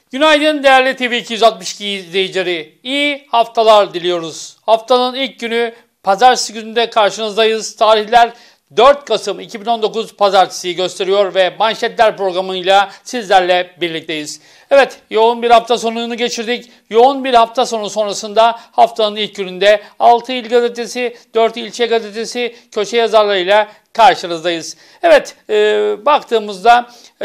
Günaydın değerli TV262 izleyicileri. İyi haftalar diliyoruz. Haftanın ilk günü pazartesi gününde karşınızdayız. Tarihler 4 Kasım 2019 pazartesiyi gösteriyor ve manşetler programıyla sizlerle birlikteyiz. Evet, yoğun bir hafta sonunu geçirdik. Yoğun bir hafta sonu sonrasında haftanın ilk gününde 6 il gazetesi, 4 ilçe gazetesi köşe yazarlarıyla karşınızdayız. Evet, baktığımızda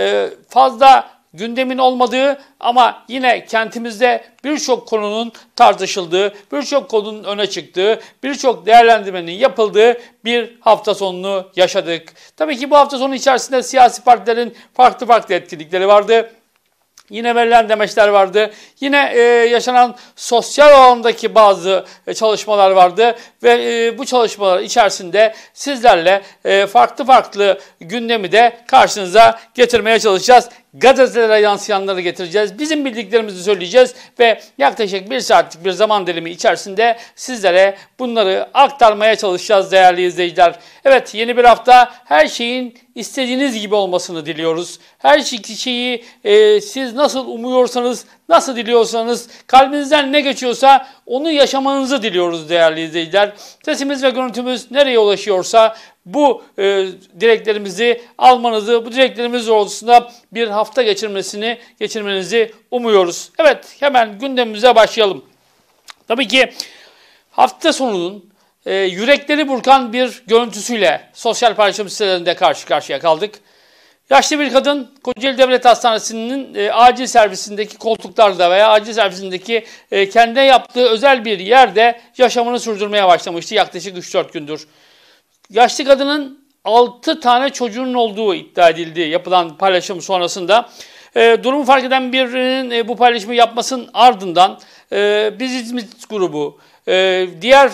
fazla gündemin olmadığı ama yine kentimizde birçok konunun tartışıldığı, birçok konunun öne çıktığı, birçok değerlendirmenin yapıldığı bir hafta sonunu yaşadık. Tabii ki bu hafta sonu içerisinde siyasi partilerin farklı etkinlikleri vardı. Yine verilen demeçler vardı. Yine yaşanan sosyal alandaki bazı çalışmalar vardı. Ve bu çalışmalar içerisinde sizlerle farklı gündemi de karşınıza getirmeye çalışacağız. Gazetelere yansıyanları getireceğiz. Bizim bildiklerimizi söyleyeceğiz ve yaklaşık 1 saatlik bir zaman dilimi içerisinde sizlere bunları aktarmaya çalışacağız değerli izleyiciler. Evet, yeni bir hafta, her şeyin istediğiniz gibi olmasını diliyoruz. Her şeyi siz nasıl umuyorsanız, nasıl diliyorsanız, kalbinizden ne geçiyorsa onu yaşamanızı diliyoruz değerli izleyiciler. Sesimiz ve görüntümüz nereye ulaşıyorsa bu dileklerimizi almanızı, bu dileklerimiz doğrultusunda bir hafta geçirmenizi umuyoruz. Evet, hemen gündemimize başlayalım. Tabii ki hafta sonunun yürekleri burkan bir görüntüsüyle sosyal paylaşım sitelerinde karşı karşıya kaldık. Yaşlı bir kadın Kocaeli Devlet Hastanesi'nin acil servisindeki koltuklarda veya acil servisindeki kendine yaptığı özel bir yerde yaşamını sürdürmeye başlamıştı yaklaşık 3-4 gündür. Yaşlı kadının 6 tane çocuğunun olduğu iddia edildi yapılan paylaşım sonrasında. Durumu fark eden birinin bu paylaşımı yapmasının ardından Biz İzmit grubu, diğer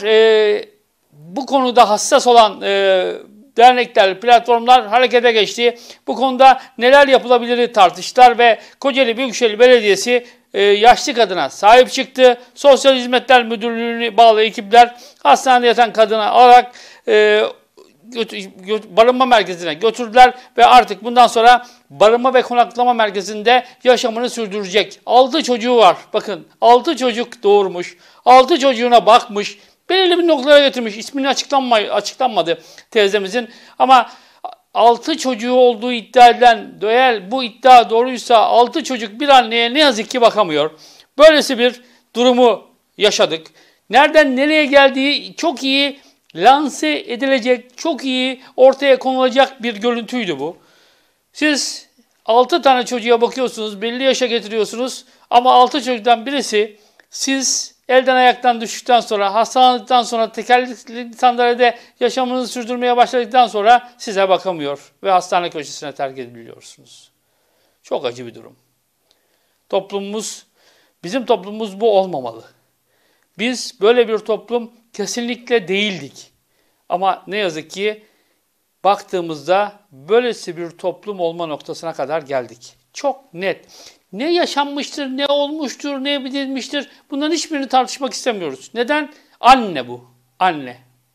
bu konuda hassas olan dernekler, platformlar harekete geçti. Bu konuda neler yapılabilir tartıştılar ve Kocaeli Büyükşehir Belediyesi yaşlı kadına sahip çıktı. Sosyal Hizmetler Müdürlüğü'ne bağlı ekipler hastanede yatan kadına alarak barınma merkezine götürdüler ve artık bundan sonra barınma ve konaklama merkezinde yaşamını sürdürecek. 6 çocuğu var. Bakın, 6 çocuk doğurmuş. 6 çocuğuna bakmış. Belirli bir noktalara getirmiş. İsmini açıklanmadı teyzemizin. Ama 6 çocuğu olduğu iddia edilen, eğer bu iddia doğruysa 6 çocuk bir anneye ne yazık ki bakamıyor. Böylesi bir durumu yaşadık. Nereden nereye geldiği çok iyi lanse edilecek, çok iyi ortaya konulacak bir görüntüydü bu. Siz 6 tane çocuğa bakıyorsunuz, belli yaşa getiriyorsunuz ama 6 çocuktan birisi siz elden ayaktan düştükten sonra, hastalandıktan sonra, tekerlekli sandalyede yaşamınızı sürdürmeye başladıktan sonra size bakamıyor ve hastane köşesine terk ediliyorsunuz. Çok acı bir durum. Bizim toplumumuz bu olmamalı. Biz böyle bir toplum kesinlikle değildik. Ama ne yazık ki baktığımızda böylesi bir toplum olma noktasına kadar geldik. Çok net. Ne yaşanmıştır, ne olmuştur, ne bililmiştir, bunların hiçbirini tartışmak istemiyoruz. Neden? Anne bu. Anne.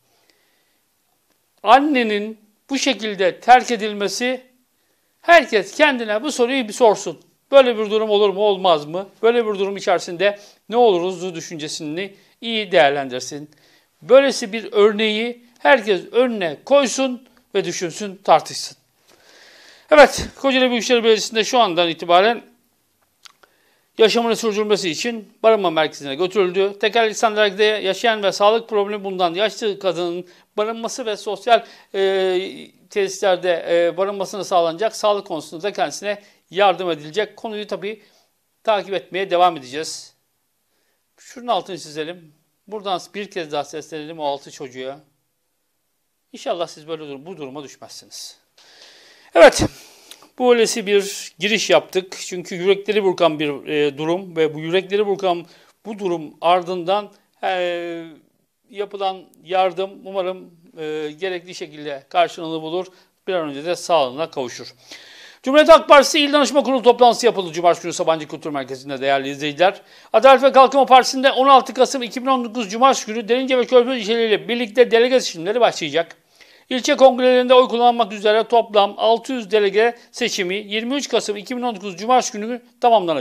Annenin bu şekilde terk edilmesi, herkes kendine bu soruyu bir sorsun. Böyle bir durum olur mu, olmaz mı? Böyle bir durum içerisinde ne oluruz düşüncesini iyi değerlendirsin. Böylesi bir örneği herkes önüne koysun ve düşünsün, tartışsın. Evet, Kocaeli Büyükşehir Belediyesi'nde şu andan itibaren yaşamını sürdürmesi için barınma merkezine götürüldü. Tekerlekli sandalyede yaşayan ve sağlık problemi bulunan yaşlı kadının barınması ve sosyal tesislerde barınmasını sağlanacak. Sağlık konusunda da kendisine yardım edilecek. Konuyu tabii takip etmeye devam edeceğiz. Şunun altını çizelim. Buradan bir kez daha seslenelim o 6 çocuğa. İnşallah siz böyle bu duruma düşmezsiniz. Evet, böylesi bir giriş yaptık. Çünkü yürekleri burkan bir durum ve bu yürekleri burkan bu durum ardından yapılan yardım umarım gerekli şekilde karşılığını bulur. Bir an önce de sağlığına kavuşur. Cumhuriyet Halk Partisi İl Danışma Kurulu toplantısı yapıldı Cumartesi günü Sabancı Kültür Merkezi'nde değerli izleyiciler. Adalet ve Kalkınma Partisi'nde 16 Kasım 2019 Cumartesi günü Derince ve Körfez ilçeleriyle birlikte delege seçimleri başlayacak. İlçe kongrelerinde oy kullanmak üzere toplam 600 delege seçimi 23 Kasım 2019 Cumartesi günü tamamlanacak.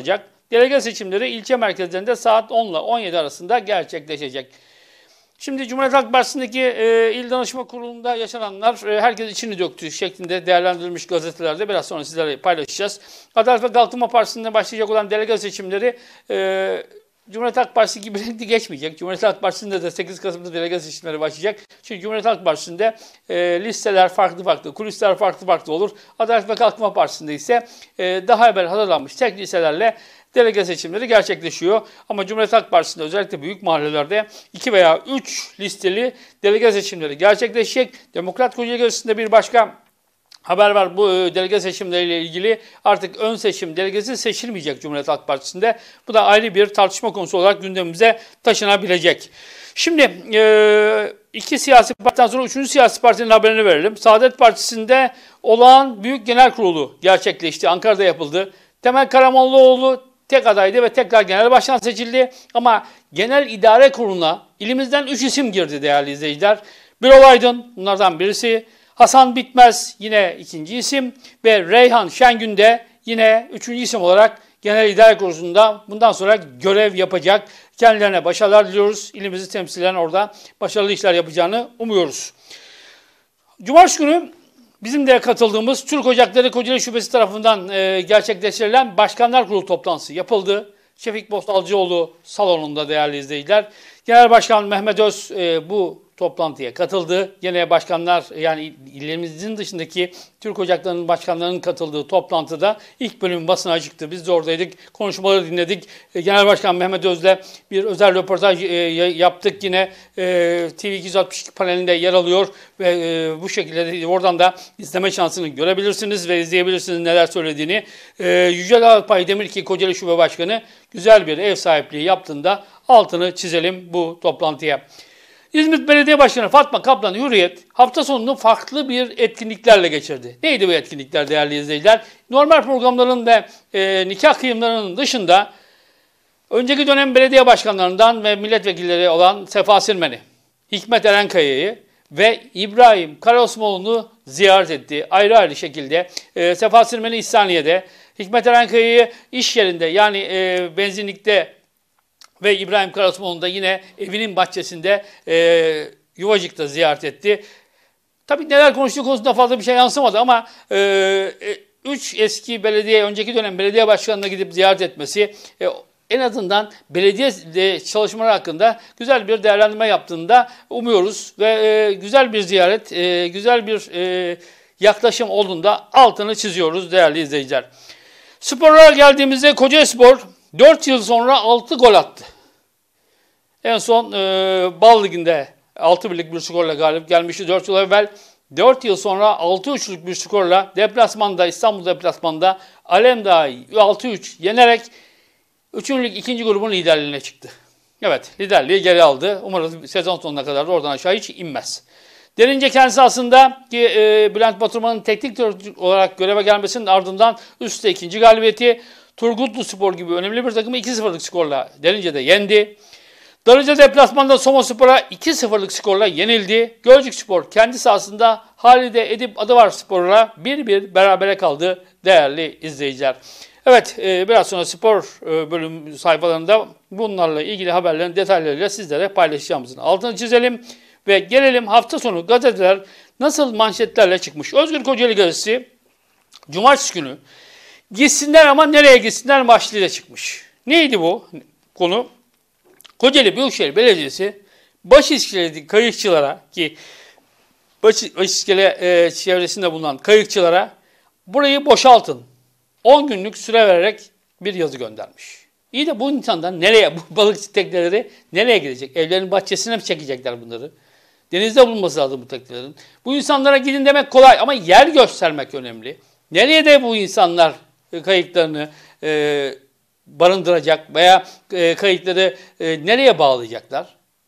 Delege seçimleri ilçe merkezlerinde saat 10 ile 17 arasında gerçekleşecek. Şimdi Cumhuriyet Halk Partisi'ndeki İl Danışma Kurulu'nda yaşananlar herkes içini döktü şeklinde değerlendirilmiş gazetelerde. Biraz sonra sizlerle paylaşacağız. Adalet ve Kalkınma Partisi'nde başlayacak olan delege seçimleri Cumhuriyet Halk Partisi gibi renkli geçmeyecek. Cumhuriyet Halk Partisi'nde de 8 Kasım'da delege seçimleri başlayacak. Çünkü Cumhuriyet Halk Partisi'nde listeler farklı, kulisler farklı olur. Adalet ve Kalkınma Partisi'nde ise daha evvel hazırlanmış tek listelerle delege seçimleri gerçekleşiyor. Ama Cumhuriyet Halk Partisi'nde özellikle büyük mahallelerde 2 veya 3 listeli delege seçimleri gerçekleşecek. Demokrat Kocaeli Gazetesi'nde bir başka haber var bu delege seçimleriyle ilgili. Artık ön seçim delegesi seçilmeyecek Cumhuriyet Halk Partisi'nde. Bu da ayrı bir tartışma konusu olarak gündemimize taşınabilecek. Şimdi iki siyasi partiden sonra üçüncü siyasi partinin haberini verelim. Saadet Partisi'nde olağan büyük genel kurulu gerçekleşti. Ankara'da yapıldı. Temel Karamollaoğlu tek adaydı ve tekrar genel başkan seçildi. Ama genel idare kuruluna ilimizden 3 isim girdi değerli izleyiciler. Birol Aydın bunlardan birisi. Hasan Bitmez yine ikinci isim ve Reyhan Şengün de yine üçüncü isim olarak genel idare kurulunda bundan sonra görev yapacak. Kendilerine başarılar diliyoruz. İlimizi temsilen orada başarılı işler yapacağını umuyoruz. Cumartesi günü bizim de katıldığımız Türk Ocakları Kocaeli Şubesi tarafından gerçekleştirilen Başkanlar Kurulu toplantısı yapıldı. Şefik Bostalcıoğlu salonunda değerli izleyiciler. Genel Başkan Mehmet Öz bu toplantıya katıldı. Genel başkanlar yani ilimizin dışındaki Türk Ocakları'nın başkanlarının katıldığı toplantıda ilk bölüm basına çıktı. Biz de oradaydık. Konuşmaları dinledik. Genel Başkan Mehmet Öz'le bir özel röportaj yaptık. Yine TV 262 panelinde yer alıyor ve bu şekilde oradan da izleme şansını görebilirsiniz ve izleyebilirsiniz neler söylediğini. Yücel Alpay Demirki Kocaeli Şube Başkanı güzel bir ev sahipliği yaptığında altını çizelim bu toplantıya. İzmit Belediye Başkanı Fatma Kaplan Hürriyet hafta sonunu farklı bir etkinliklerle geçirdi. Neydi bu etkinlikler değerli izleyiciler? Normal programların ve nikah kıyımlarının dışında önceki dönem belediye başkanlarından ve milletvekilleri olan Sefa Sirmen'i, Hikmet Erenkaya'yı ve İbrahim Karaosmanoğlu'nu ziyaret etti. Ayrı ayrı şekilde Sefa Sirmen'i İhsaniye'de, Hikmet Erenkaya'yı iş yerinde yani benzinlikte ve İbrahim Karaosmanoğlu'nu da yine evinin bahçesinde Yuvacık'ta ziyaret etti. Tabii neler konuştuğu konusunda fazla bir şey yansımadı ama 3 eski önceki dönem belediye başkanına gidip ziyaret etmesi en azından belediye çalışmaları hakkında güzel bir değerlendirme yaptığını da umuyoruz. Ve güzel bir ziyaret, güzel bir yaklaşım olduğunda altını çiziyoruz değerli izleyiciler. Sporlara geldiğimizde Kocaelispor 4 yıl sonra 6 gol attı. En son Bal Ligi'nde 6-1'lik bir skorla galip gelmişti 4 yıl evvel. 4 yıl sonra 6-3'lük bir skorla İstanbul deplasmanda Alemdağ'ı 6-3 yenerek 3. lig 2. grubun liderliğine çıktı. Evet, liderliği geri aldı. Umarız sezon sonuna kadar da oradan aşağı hiç inmez. Derince kendi sahasında ki Bülent Baturman'ın teknik direktör olarak göreve gelmesinin ardından üstte 2. galibiyeti Turgutlu Spor gibi önemli bir takımı 2-0'lık skorla Derince'de yendi. Darıca deplasmanda Somaspor'a 2-0'lık skorla yenildi. Gölcük Spor kendi sahasında Halide Edip Adıvar Spor'la 1-1 berabere kaldı değerli izleyiciler. Evet biraz sonra spor bölüm sayfalarında bunlarla ilgili haberlerin detaylarıyla sizlere paylaşacağımızın altını çizelim. Ve gelelim hafta sonu gazeteler nasıl manşetlerle çıkmış. Özgür Kocaeli Gazetesi Cumartesi günü gitsinler ama nereye gitsinler başlığıyla çıkmış. Neydi bu konu? Kocaeli Büyükşehir Belediyesi Başiskele'deki kayıkçılara ki Başiskele çevresinde bulunan kayıkçılara burayı boşaltın 10 günlük süre vererek bir yazı göndermiş. İyi de bu insanlar nereye, bu balıkçı tekneleri nereye gidecek? Evlerin bahçesine mi çekecekler bunları? Denizde bulunması lazım bu teknelerin. Bu insanlara gidin demek kolay ama yer göstermek önemli. Nereye de bu insanlar kayıklarını barındıracak veya kayıkları nereye bağlayacaklar?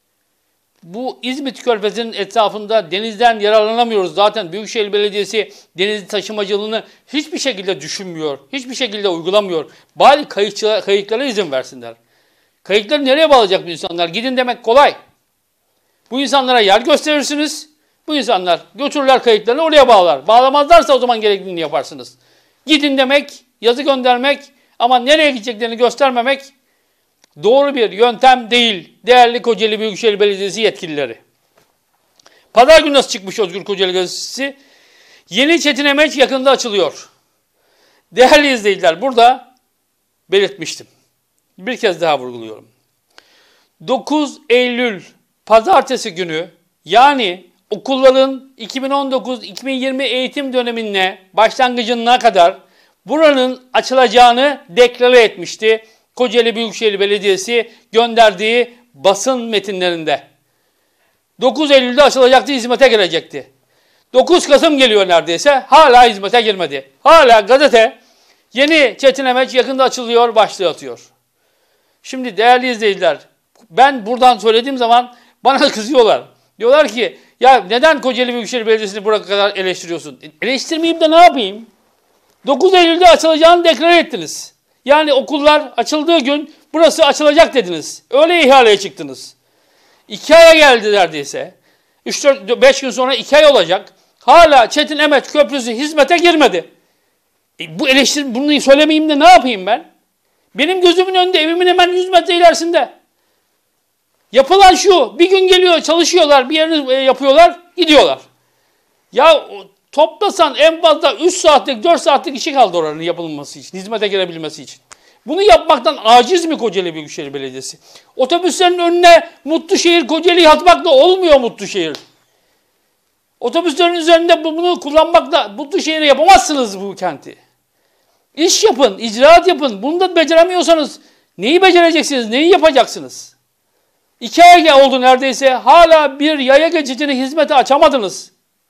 Bu İzmit Körfezi'nin etrafında denizden yararlanamıyoruz. Zaten Büyükşehir Belediyesi deniz taşımacılığını hiçbir şekilde düşünmüyor. Hiçbir şekilde uygulamıyor. Bari kayıklara izin versinler. Kayıkları nereye bağlayacak bu insanlar? Gidin demek kolay. Bu insanlara yer gösterirsiniz. Bu insanlar götürürler kayıklarını oraya bağlar. Bağlamazlarsa o zaman gerektiğini yaparsınız. Gidin demek, yazı göndermek Ama nereye gideceklerini göstermemek doğru bir yöntem değil değerli Kocaeli Büyükşehir Belediyesi yetkilileri. Pazar günü nasıl çıkmış Özgür Kocaeli Gazetesi? Yeni Çetinemeç yakında açılıyor. Değerli izleyiciler, burada belirtmiştim. Bir kez daha vurguluyorum. 9 Eylül Pazartesi günü, yani okulların 2019-2020 eğitim dönemine başlangıcına kadar buranın açılacağını deklare etmişti Kocaeli Büyükşehir Belediyesi gönderdiği basın metinlerinde. 9 Eylül'de açılacaktı, hizmete girecekti. 9 Kasım geliyor neredeyse, hala hizmete girmedi. Hala gazete Yeni Çetinemeç yakında açılıyor başlığı atıyor. Şimdi değerli izleyiciler, ben buradan söylediğim zaman bana kızıyorlar. Diyorlar ki ya neden Kocaeli Büyükşehir Belediyesi'ni buraya kadar eleştiriyorsun? Eleştirmeyeyim de ne yapayım? 9 Eylül'de açılacağını deklare ettiniz. Yani okullar açıldığı gün burası açılacak dediniz. Öyle ihaleye çıktınız. 2 aya geldi neredeyse. 3-5 gün sonra 2 ay olacak. Hala Çetinemeç Köprüsü hizmete girmedi. Bu eleştiri, bunu söylemeyeyim de ne yapayım ben? Benim gözümün önünde, evimin hemen 100 metre ilerisinde. Yapılan şu, bir gün geliyor, çalışıyorlar, bir yerini yapıyorlar, gidiyorlar. Ya toplasan en fazla 3 saatlik, 4 saatlik işi kaldı oranın yapılması için, hizmete girebilmesi için. Bunu yapmaktan aciz mi Kocaeli Büyükşehir Belediyesi? Otobüslerin önüne Mutluşehir, Kocaeli'yi atmakla olmuyor Mutluşehir. Otobüslerin üzerinde bunu kullanmakla Mutluşehir'i yapamazsınız bu kenti. İş yapın, icraat yapın. Bunu da beceremiyorsanız neyi becereceksiniz, neyi yapacaksınız? 2 ay oldu neredeyse, hala bir yaya geçidini hizmete açamadınız.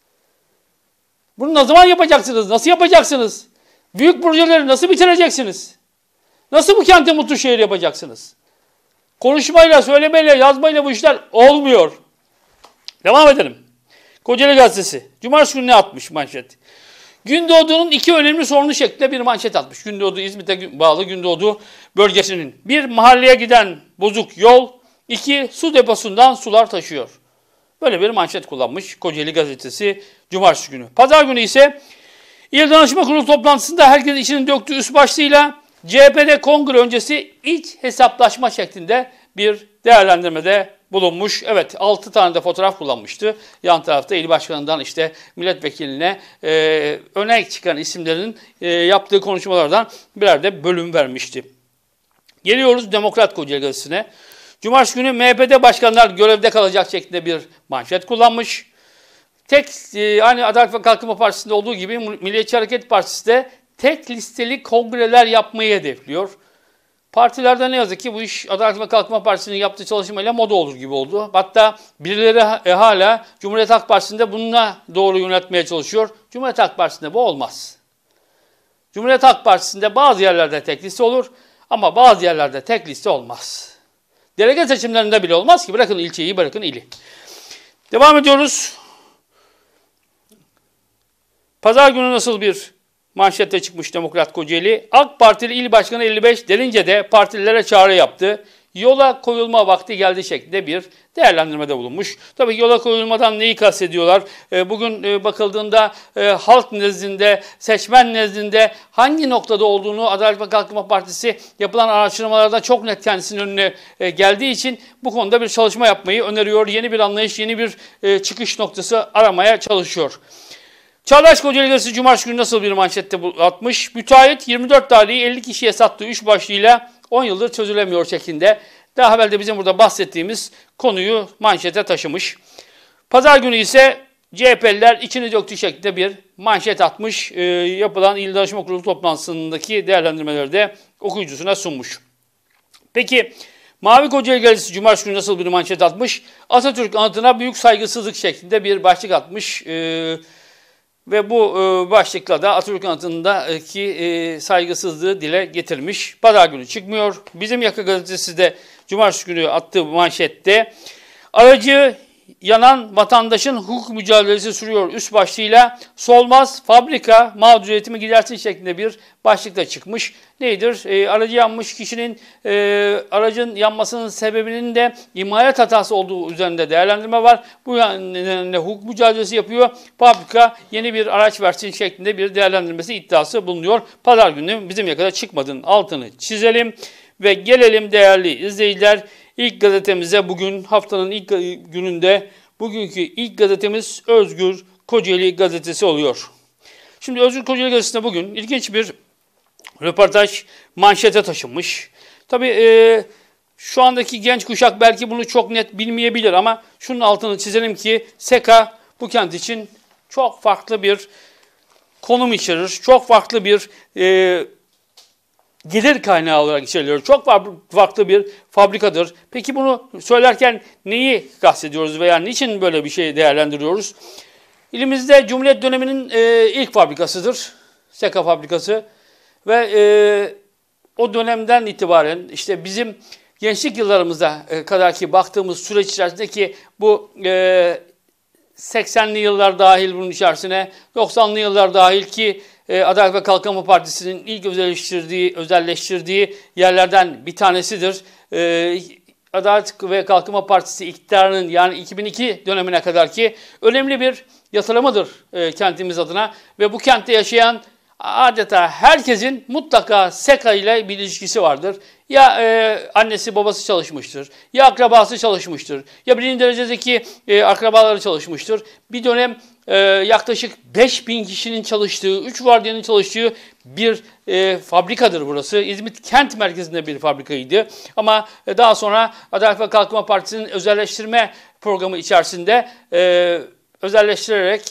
Bunu ne zaman yapacaksınız, nasıl yapacaksınız? Büyük projeleri nasıl bitireceksiniz? Nasıl bu kente mutlu şehir yapacaksınız? Konuşmayla, söylemeyle, yazmayla bu işler olmuyor. Devam edelim. Kocaeli Gazetesi. Cumartesi günü ne atmış manşet? Gündoğdu'nun 2 önemli sorunu şeklinde bir manşet atmış. Gündoğdu, İzmit'e bağlı Gündoğdu bölgesinin. 1. Mahalleye giden bozuk yol. 2. Su deposundan sular taşıyor. Böyle bir manşet kullanmış Kocaeli Gazetesi Cumartesi günü. Pazar günü ise İl Danışma Kurulu toplantısında herkes içinin döktüğü üst başlığıyla CHP'de kongre öncesi iç hesaplaşma şeklinde bir değerlendirmede bulunmuş. Evet, 6 tane de fotoğraf kullanmıştı. Yan tarafta il başkanından işte milletvekiline öne çıkan isimlerin yaptığı konuşmalardan birer de bölüm vermişti. Geliyoruz Demokrat Kocaeli Gazetesi'ne. Cumartesi günü MHP'de başkanlar görevde kalacak şeklinde bir manşet kullanmış. Hani Adalet ve Kalkınma Partisi'nde olduğu gibi Milliyetçi Hareket Partisi de tek listeli kongreler yapmayı hedefliyor. Partilerde ne yazık ki bu iş Adalet ve Kalkınma Partisi'nin yaptığı çalışmayla moda olur gibi oldu. Hatta birileri hala Cumhuriyet Halk Partisi'nde bununla doğru yönetmeye çalışıyor. Cumhuriyet Halk Partisi'nde bu olmaz. Cumhuriyet Halk Partisi'nde bazı yerlerde tek liste olur ama bazı yerlerde tek liste olmaz. Delege seçimlerinde bile olmaz ki, bırakın ilçeyi, bırakın ili. Devam ediyoruz. Pazar günü nasıl bir manşette çıkmış Demokrat Kocaeli? AK Partili İl Başkanı 55 Derince'de partililere çağrı yaptı. Yola koyulma vakti geldi şeklinde bir değerlendirmede bulunmuş. Tabii yola koyulmadan neyi kastediyorlar? Bugün bakıldığında halk nezdinde, seçmen nezdinde hangi noktada olduğunu Adalet ve Kalkınma Partisi yapılan araştırmalarda çok net kendisinin önüne geldiği için bu konuda bir çalışma yapmayı öneriyor. Yeni bir anlayış, yeni bir çıkış noktası aramaya çalışıyor. Çağdaş Kocaeli Gazetesi Cumartesi günü nasıl bir manşette atmış? Müteahhit 24 tarihi 50 kişiye sattığı 3 başlığıyla 10 yıldır çözülemiyor şeklinde. Daha evvel de bizim burada bahsettiğimiz konuyu manşete taşımış. Pazar günü ise CHP'liler içini döktüğü şeklinde bir manşet atmış. Yapılan İl Danışma Kurulu toplantısındaki değerlendirmeleri de okuyucusuna sunmuş. Peki Mavi Kocaeli Gazetesi Cumartesi günü nasıl bir manşet atmış? Atatürk anıtına büyük saygısızlık şeklinde bir başlık atmış. Ve bu başlıkla da Atatürk anıtındaki saygısızlığı dile getirmiş. Pazar günü çıkmıyor. Bizim Yaka Gazetesi de Cumartesi günü attığı manşette aracı yanan vatandaşın hukuk mücadelesi sürüyor üst başlığıyla. Solmaz fabrika mağduriyetimi gidersin şeklinde bir başlıkla çıkmış. Nedir? Aracı yanmış kişinin aracın yanmasının sebebinin de imalat hatası olduğu üzerinde değerlendirme var. Bu nedenle hukuk mücadelesi yapıyor. Fabrika yeni bir araç versin şeklinde bir değerlendirmesi iddiası bulunuyor. Pazar günü bizim yakada çıkmadığının altını çizelim ve gelelim değerli izleyiciler. İlk gazetemize bugün haftanın ilk gününde bugünkü ilk gazetemiz Özgür Kocaeli gazetesi oluyor. Şimdi Özgür Kocaeli gazetesinde bugün ilginç bir röportaj manşete taşınmış. Tabii şu andaki genç kuşak belki bunu çok net bilmeyebilir ama şunun altını çizelim ki SEKA bu kent için çok farklı bir konum içerir. Çok farklı bir gelir kaynağı olarak içeriliyor. Çok farklı bir fabrikadır. Peki bunu söylerken neyi kastediyoruz veya niçin böyle bir şey değerlendiriyoruz? İlimizde Cumhuriyet döneminin ilk fabrikasıdır. SEKA fabrikası. Ve o dönemden itibaren işte bizim gençlik yıllarımıza kadar ki baktığımız süreç içerisindeki bu 80'li yıllar dahil bunun içerisine, 90'lı yıllar dahil ki Adalet ve Kalkınma Partisi'nin ilk özelleştirdiği yerlerden bir tanesidir. Adalet ve Kalkınma Partisi iktidarının yani 2002 dönemine kadar ki önemli bir yatırımıdır kentimiz adına ve bu kentte yaşayan adeta herkesin mutlaka SEKA ile bir ilişkisi vardır. Ya annesi babası çalışmıştır, ya akrabası çalışmıştır, ya birinci derecedeki akrabaları çalışmıştır. Bir dönem yaklaşık 5000 kişinin çalıştığı, 3 vardiyanın çalıştığı bir fabrikadır burası. İzmit kent merkezinde bir fabrikaydı. Ama daha sonra Adalet ve Kalkınma Partisi'nin özelleştirme programı içerisinde özelleştirerek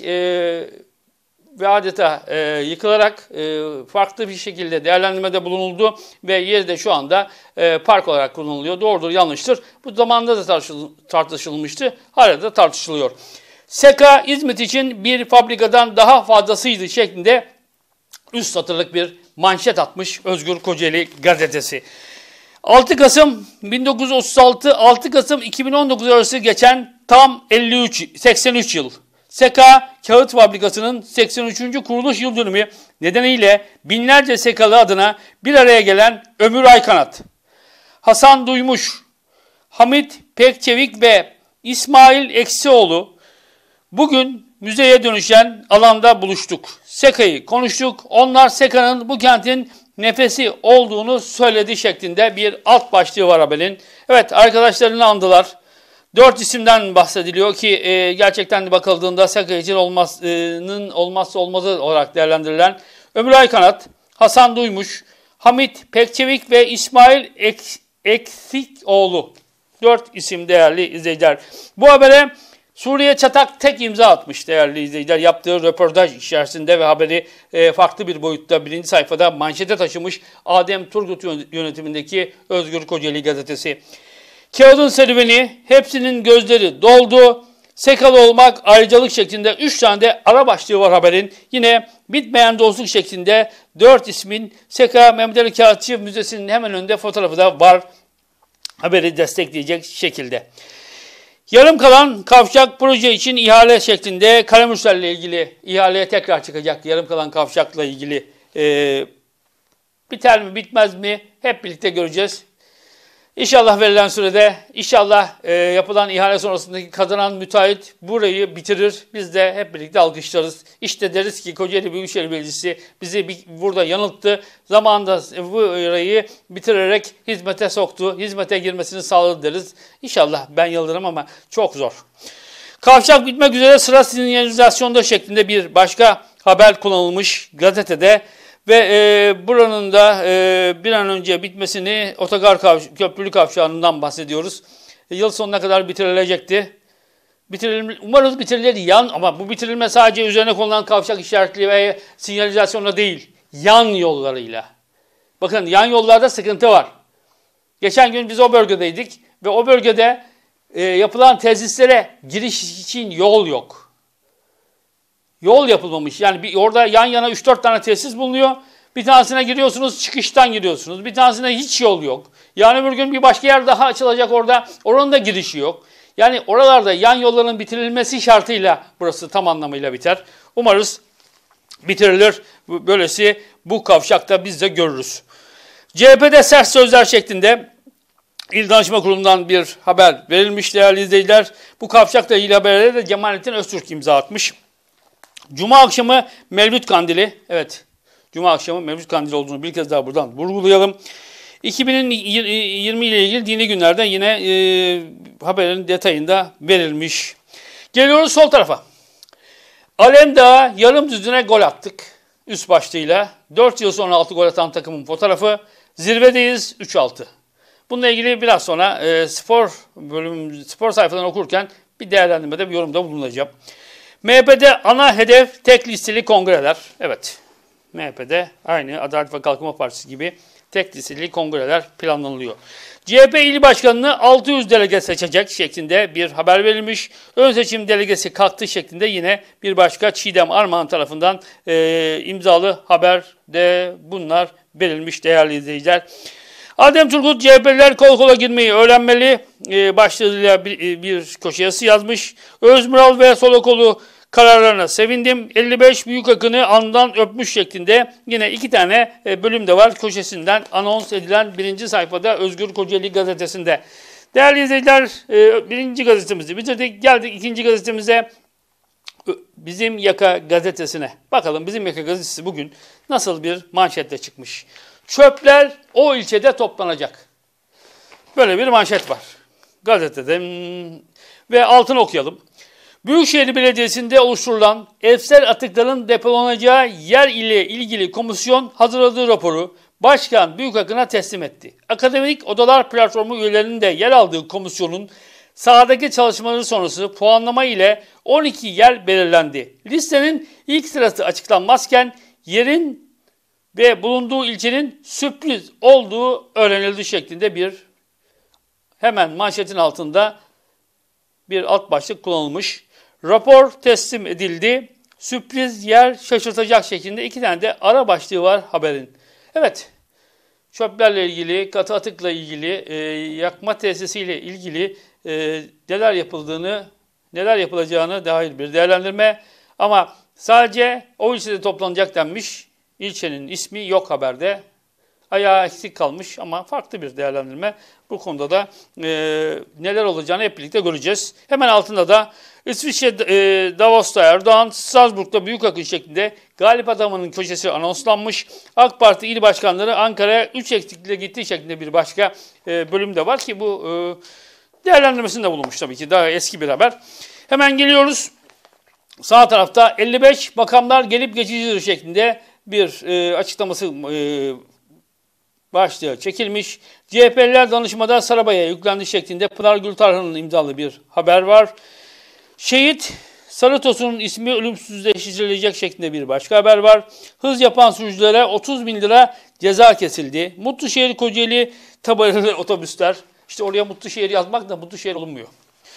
ve adeta yıkılarak farklı bir şekilde değerlendirmede bulunuldu ve yeri de şu anda park olarak kullanılıyor. Doğrudur, yanlıştır. Bu zamanda da tartışılmıştı. Hala da tartışılıyor. SEKA İzmit için bir fabrikadan daha fazlasıydı şeklinde üst satırlık bir manşet atmış Özgür Kocaeli gazetesi. 6 Kasım 1936, 6 Kasım 2019 arası geçen tam 83 yıl. SEKA Kağıt Fabrikası'nın 83. kuruluş yıl dönümü nedeniyle binlerce SEKA'lı adına bir araya gelen Ömür Aykanat, Hasan Duymuş, Hamit Pekçevik ve İsmail Eksioğlu bugün müzeye dönüşen alanda buluştuk. SEKA'yı konuştuk. Onlar SEKA'nın bu kentin nefesi olduğunu söyledi şeklinde bir alt başlığı var haberin. Evet, arkadaşlarını andılar. 4 isimden bahsediliyor ki gerçekten de bakıldığında SEKA için olmazsa olmazı olarak değerlendirilen Ömür Aykanat, Hasan Duymuş, Hamit Pekçevik ve İsmail Eksikoğlu. 4 isim değerli izleyiciler. Bu habere Suriye Çatak tek imza atmış değerli izleyiciler. Yaptığı röportaj içerisinde ve haberi farklı bir boyutta birinci sayfada manşete taşımış Adem Turgut yönetimindeki Özgür Kocaeli gazetesi. Kağıdın serüveni, hepsinin gözleri doldu. SEKA'lı olmak ayrıcalık şeklinde 3 tane de ara başlığı var haberin. Yine bitmeyen dostluk şeklinde 4 ismin SEKA Mehmet Ali Kağıtçı Müzesi'nin hemen önünde fotoğrafı da var. Haberi destekleyecek şekilde. Yarım kalan kavşak proje için ihale şeklinde Karamürsel'le ilgili ihaleye tekrar çıkacak. Yarım kalan kavşakla ilgili biter mi bitmez mi hep birlikte göreceğiz. İnşallah verilen sürede, inşallah yapılan ihale sonrasındaki kazanan müteahhit burayı bitirir. Biz de hep birlikte alkışlarız. İşte deriz ki Kocaeli Büyükşehir Belediyesi bizi burada yanılttı. Zamanında burayı bitirerek hizmete soktu. Hizmete girmesini sağladı deriz. İnşallah ben yıldırım ama çok zor. Kavşak bitmek üzere sıra sinyalizasyonda şeklinde bir başka haber kullanılmış gazetede. Ve buranın da bir an önce bitmesini otogar köprülü kavşağından bahsediyoruz. Yıl sonuna kadar bitirilecekti. Umarız bitirilir ama bu bitirilme sadece üzerine konulan kavşak işaretli ve sinyalizasyonla değil, yan yollarıyla. Bakın yan yollarda sıkıntı var. Geçen gün biz o bölgedeydik ve o bölgede yapılan tesislere giriş için yol yok. Yol yapılmamış. Yani orada yan yana 3-4 tane tesis bulunuyor. Bir tanesine giriyorsunuz, çıkıştan giriyorsunuz. Bir tanesine hiç yol yok. Yani bir gün bir başka yer daha açılacak orada. Oranın da girişi yok. Yani oralarda yan yolların bitirilmesi şartıyla burası tam anlamıyla biter. Umarız bitirilir. Böylesi bu kavşakta biz de görürüz. CHP'de sert sözler şeklinde İl Danışma Kurulu'ndan bir haber verilmiş değerli izleyiciler. Bu kavşakla ilgili haberlere de Cemalettin Öztürk imza atmış. Cuma akşamı Mevlüt Kandili, evet Cuma akşamı Mevlüt Kandili olduğunu bir kez daha buradan vurgulayalım. 2020 ile ilgili dini günlerden yine haberin detayında verilmiş. Geliyoruz sol tarafa. Alemdağ'a yarım düzine gol attık üst başlığıyla. 4 yıl sonra 6 gol atan takımın fotoğrafı. Zirvedeyiz 3-6. Bununla ilgili biraz sonra spor sayfalarını okurken bir değerlendirmede, bir yorumda bulunacağım. MHP'de ana hedef tek listeli kongreler. Evet, MHP'de aynı Adalet ve Kalkınma Partisi gibi tek listeli kongreler planlanılıyor. CHP il başkanını 600 delege seçecek şeklinde bir haber verilmiş. Ön seçim delegesi kalktı şeklinde yine bir başka Çiğdem Armağan tarafından imzalı haberde bunlar verilmiş değerli izleyiciler. Adem Turgut CHP'liler kol kola girmeyi öğrenmeli başlığıyla bir köşe yazısı yazmış. Özmural ve Solokoğlu kararlarına sevindim. 55 büyük akını andan öpmüş şeklinde yine 2 tane bölüm de var köşesinden anons edilen 1. sayfada Özgür Kocaeli gazetesinde. Değerli izleyiciler, 1. gazetemizi bitirdik. Geldik 2. gazetemize, Bizim Yaka gazetesine. Bakalım Bizim Yaka gazetesi bugün nasıl bir manşetle çıkmış. Çöpler o ilçede toplanacak. Böyle bir manşet var gazetede ve altını okuyalım. Büyükşehir Belediyesi'nde oluşturulan evsel atıkların depolanacağı yer ile ilgili komisyon hazırladığı raporu Başkan Büyükakın'a teslim etti. Akademik Odalar Platformu üyelerinin de yer aldığı komisyonun sahadaki çalışmaları sonrası puanlama ile 12 yer belirlendi. Listenin ilk sırası açıklanmazken yerin ve bulunduğu ilçenin sürpriz olduğu öğrenildi şeklinde bir hemen manşetin altında bir alt başlık kullanılmış. Rapor teslim edildi. Sürpriz yer şaşırtacak şeklinde 2 tane de ara başlığı var haberin. Evet, çöplerle ilgili, katı atıkla ilgili, yakma tesisiyle ilgili neler yapıldığını, neler yapılacağını dair bir değerlendirme. Ama sadece o ilçede toplanacak denmiş. İlçenin ismi yok haberde. Ayağı eksik kalmış ama farklı bir değerlendirme. Bu konuda da neler olacağını hep birlikte göreceğiz. Hemen altında da İsviçre Davos'ta Erdoğan, Strasbourg'da büyük akın şeklinde galip adamının köşesi anonslanmış. AK Parti il başkanları Ankara'ya 3 eksiklikle gittiği şeklinde bir başka bölüm de var ki bu değerlendirmesinde bulunmuş tabii ki. Daha eski bir haber. Hemen geliyoruz. Sağ tarafta 55 makamlar gelip geçicidir şeklinde bir açıklaması başlığı çekilmiş. CHP'liler danışmada Sarabay'a yüklendi şeklinde Pınar Gültarhan'ın imzalı bir haber var. Şehit Sarıtosun'un ismi ölümsüzleştirilecek şeklinde bir başka haber var. Hız yapan sürücülere 30 bin lira ceza kesildi. Mutluşehir Kocaeli tabelalı otobüsler. İşte oraya Mutluşehir yazmak da Mutluşehir olunmuyor.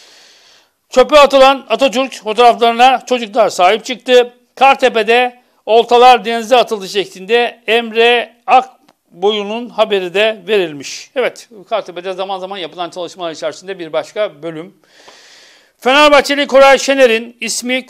Çöpe atılan Atatürk fotoğraflarına çocuklar sahip çıktı. Kartepe'de oltalar denize atıldı şeklinde Emre Akboyun'un haberi de verilmiş. Evet, Kartepe'de zaman zaman yapılan çalışmalar içerisinde bir başka bölüm. Fenerbahçeli Koray Şener'in ismi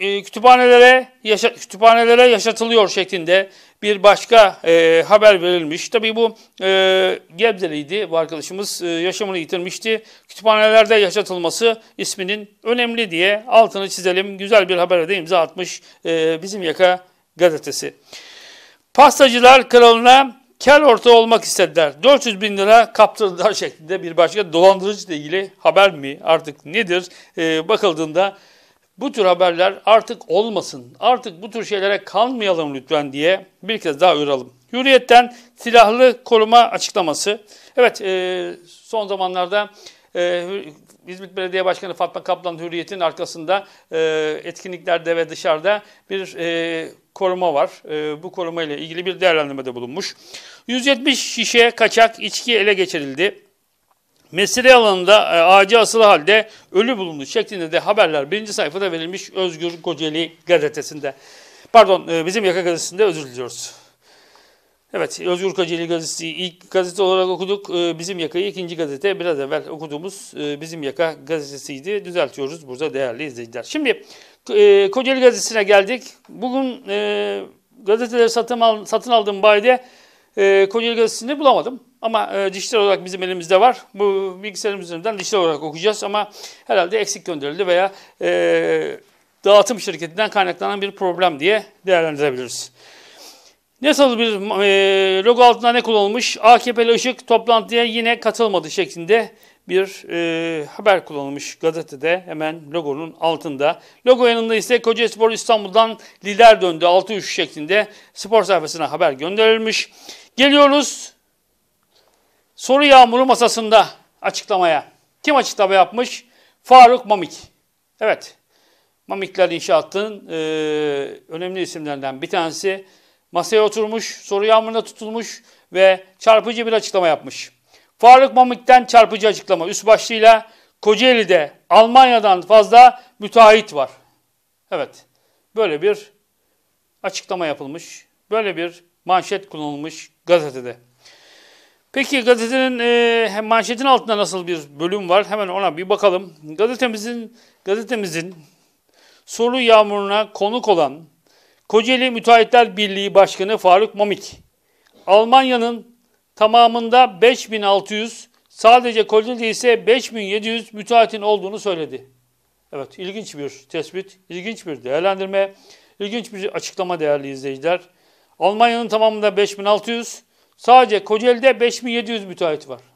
kütüphanelere yaşatılıyor şeklinde bir başka haber verilmiş. Tabii bu Gebze'liydi bu arkadaşımız, yaşamını yitirmişti. Kütüphanelerde yaşatılması isminin önemli diye altını çizelim. Güzel bir habere de imza atmış Bizim Yaka gazetesi. Pastacılar kralına kel orta olmak istediler. 400 bin lira kaptırdılar şeklinde bir başka dolandırıcı ile ilgili haber mi artık nedir bakıldığında bu tür haberler artık olmasın. Artık bu tür şeylere kalmayalım lütfen diye bir kez daha uyaralım. Hürriyet'ten silahlı koruma açıklaması. Evet, son zamanlarda İzmit Belediye Başkanı Fatma Kaplan Hürriyet'in arkasında etkinliklerde ve dışarıda bir koruma var. Bu koruma ile ilgili bir değerlendirmede bulunmuş. 170 şişe kaçak içki ele geçirildi. Mesire alanında ağacı asılı halde ölü bulundu şeklinde de haberler 1. sayfada verilmiş Özgür Kocaeli gazetesinde. Pardon, Bizim Yaka gazetesinde özür diliyoruz. Evet, Özgür Kocaeli Gazetesi ilk gazete olarak okuduk. Bizim Yaka'yı ikinci gazete, biraz evvel okuduğumuz Bizim Yaka gazetesiydi. Düzeltiyoruz burada değerli izleyiciler. Şimdi Kocaeli Gazetesi'ne geldik. Bugün gazeteleri satın aldığım bayide Kocaeli Gazetesi'ni bulamadım. Ama dijital olarak bizim elimizde var. Bu bilgisayarımız üzerinden dijital olarak okuyacağız ama herhalde eksik gönderildi veya dağıtım şirketinden kaynaklanan bir problem diye değerlendirebiliriz. Nasıl bir logo altında ne kullanılmış? AKP'li Işık toplantıya yine katılmadı şeklinde bir haber kullanılmış gazetede hemen logonun altında. Logo yanında ise Kocaelispor İstanbul'dan lider döndü 6-3 şeklinde spor sayfasına haber gönderilmiş. Geliyoruz soru yağmuru masasında açıklamaya. Kim açıklama yapmış? Faruk Mamik. Evet, Mamikler İnşaat'ın önemli isimlerinden bir tanesi. Masaya oturmuş, soru yağmuruna tutulmuş ve çarpıcı bir açıklama yapmış. Faruk Mamik'ten çarpıcı açıklama. Üst başlığıyla Kocaeli'de Almanya'dan fazla müteahhit var. Evet, böyle bir açıklama yapılmış. Böyle bir manşet kullanılmış gazetede. Peki gazetenin manşetin altında nasıl bir bölüm var? Hemen ona bir bakalım. Gazetemizin soru yağmuruna konuk olan Kocaeli Müteahhitler Birliği Başkanı Faruk Mamik, Almanya'nın tamamında 5600, sadece Kocaeli'de ise 5700 müteahhitin olduğunu söyledi. Evet, ilginç bir tespit, ilginç bir değerlendirme, ilginç bir açıklama değerli izleyiciler. Almanya'nın tamamında 5600, sadece Kocaeli'de 5700 müteahhit var.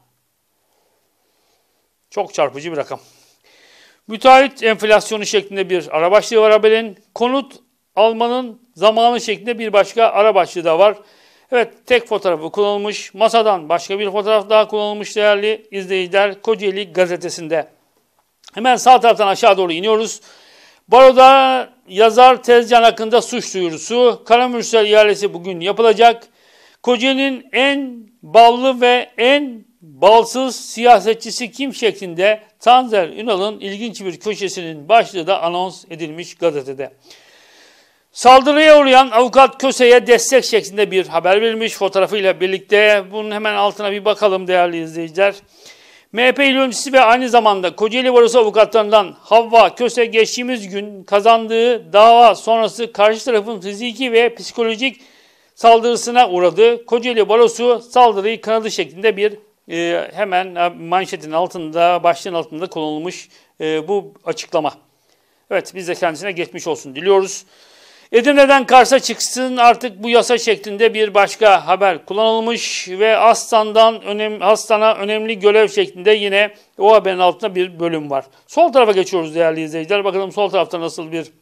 Çok çarpıcı bir rakam. Müteahhit enflasyonu şeklinde bir ara başlığı var haberin. Konut almanın zamanı şeklinde bir başka ara başlığı da var. Evet, tek fotoğrafı kullanılmış. Masadan başka bir fotoğraf daha kullanılmış değerli izleyiciler Kocaeli Gazetesi'nde. Hemen sağ taraftan aşağı doğru iniyoruz. Baroda yazar Tezcan hakkında suç duyurusu. Karamürsel ihalesi bugün yapılacak. Kocaeli'nin en ballı ve en balsız siyasetçisi kim şeklinde Tanzer Ünal'ın ilginç bir köşesinin başlığı da anons edilmiş gazetede. Saldırıya uğrayan avukat Köse'ye destek şeklinde bir haber verilmiş fotoğrafıyla birlikte. Bunun hemen altına bir bakalım değerli izleyiciler. MHP il öncüsü ve aynı zamanda Kocaeli Barosu avukatlarından Havva Köse geçtiğimiz gün kazandığı dava sonrası karşı tarafın fiziki ve psikolojik saldırısına uğradı. Kocaeli Barosu saldırıyı kınadı şeklinde bir hemen manşetin altında, başlığın altında kullanılmış bu açıklama. Evet, biz de kendisine geçmiş olsun diliyoruz. Edirne'den Kars'a çıksın artık bu yasa şeklinde bir başka haber kullanılmış ve Aslan'a önemli görev şeklinde yine o haberin altında bir bölüm var. Sol tarafa geçiyoruz değerli izleyiciler. Bakalım sol tarafta nasıl bir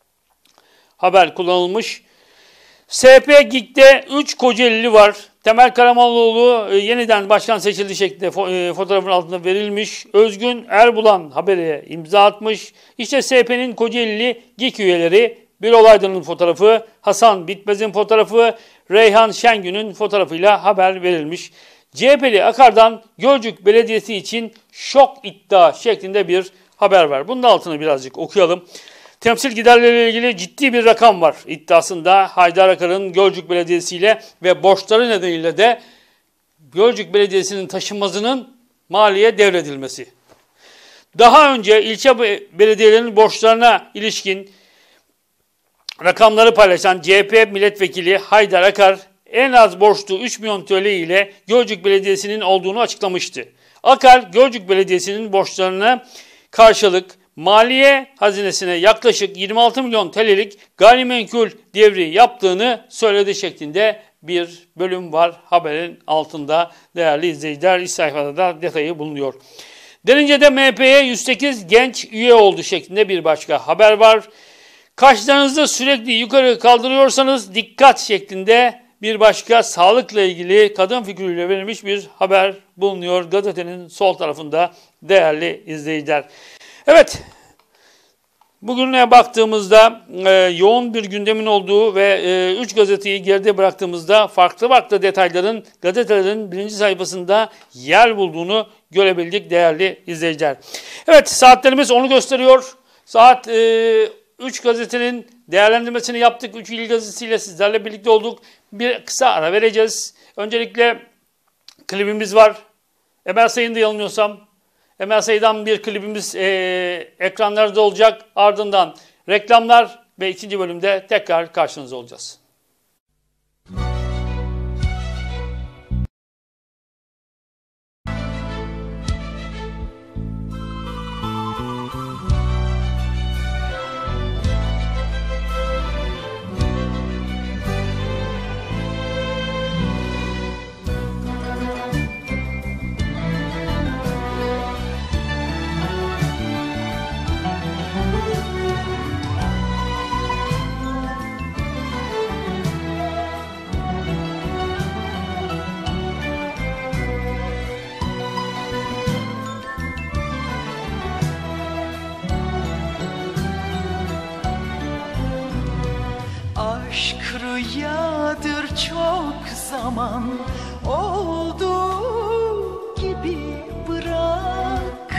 haber kullanılmış. SP-GİK'te 3 Kocaelili var. Temel Karamollaoğlu yeniden başkan seçildi şeklinde fotoğrafın altında verilmiş. Özgün Erbulan habere imza atmış. İşte SP'nin Kocaelili GİK üyeleri. Birol Aydın'ın fotoğrafı, Hasan Bitmez'in fotoğrafı, Reyhan Şengün'ün fotoğrafıyla haber verilmiş. CHP'li Akar'dan Gölcük Belediyesi için şok iddia şeklinde bir haber var. Bunun altını birazcık okuyalım. Temsil giderleriyle ilgili ciddi bir rakam var iddiasında Haydar Akar'ın Gölcük Belediyesi ile ve borçları nedeniyle de Gölcük Belediyesi'nin taşınmazının maliye devredilmesi. Daha önce ilçe belediyelerinin borçlarına ilişkin rakamları paylaşan CHP milletvekili Haydar Akar en az borçlu 3 milyon TL ile Gölcük Belediyesi'nin olduğunu açıklamıştı. Akar, Gölcük Belediyesi'nin borçlarına karşılık maliye hazinesine yaklaşık 26 milyon TL'lik gayrimenkul devri yaptığını söyledi şeklinde bir bölüm var haberin altında değerli izleyiciler. İç sayfada da detayı bulunuyor. Derince'de MHP'ye 108 genç üye oldu şeklinde bir başka haber var. Kaşlarınızı sürekli yukarı kaldırıyorsanız dikkat şeklinde bir başka sağlıkla ilgili kadın figürüyle verilmiş bir haber bulunuyor gazetenin sol tarafında değerli izleyiciler. Evet, bugüne baktığımızda yoğun bir gündemin olduğu ve 3 gazeteyi geride bıraktığımızda farklı detayların gazetelerin birinci sayfasında yer bulduğunu görebildik değerli izleyiciler. Evet, saatlerimiz onu gösteriyor. Saat 3 gazetenin değerlendirmesini yaptık. 3 il gazetesiyle sizlerle birlikte olduk. bir kısa ara vereceğiz. Öncelikle klibimiz var. Emel Sayın'da yanılmıyorsam. Emel Sayın'dan bir klibimiz ekranlarda olacak. Ardından reklamlar ve ikinci bölümde tekrar karşınızda olacağız. Aşk rüyadır, çok zaman oldu gibi bırak.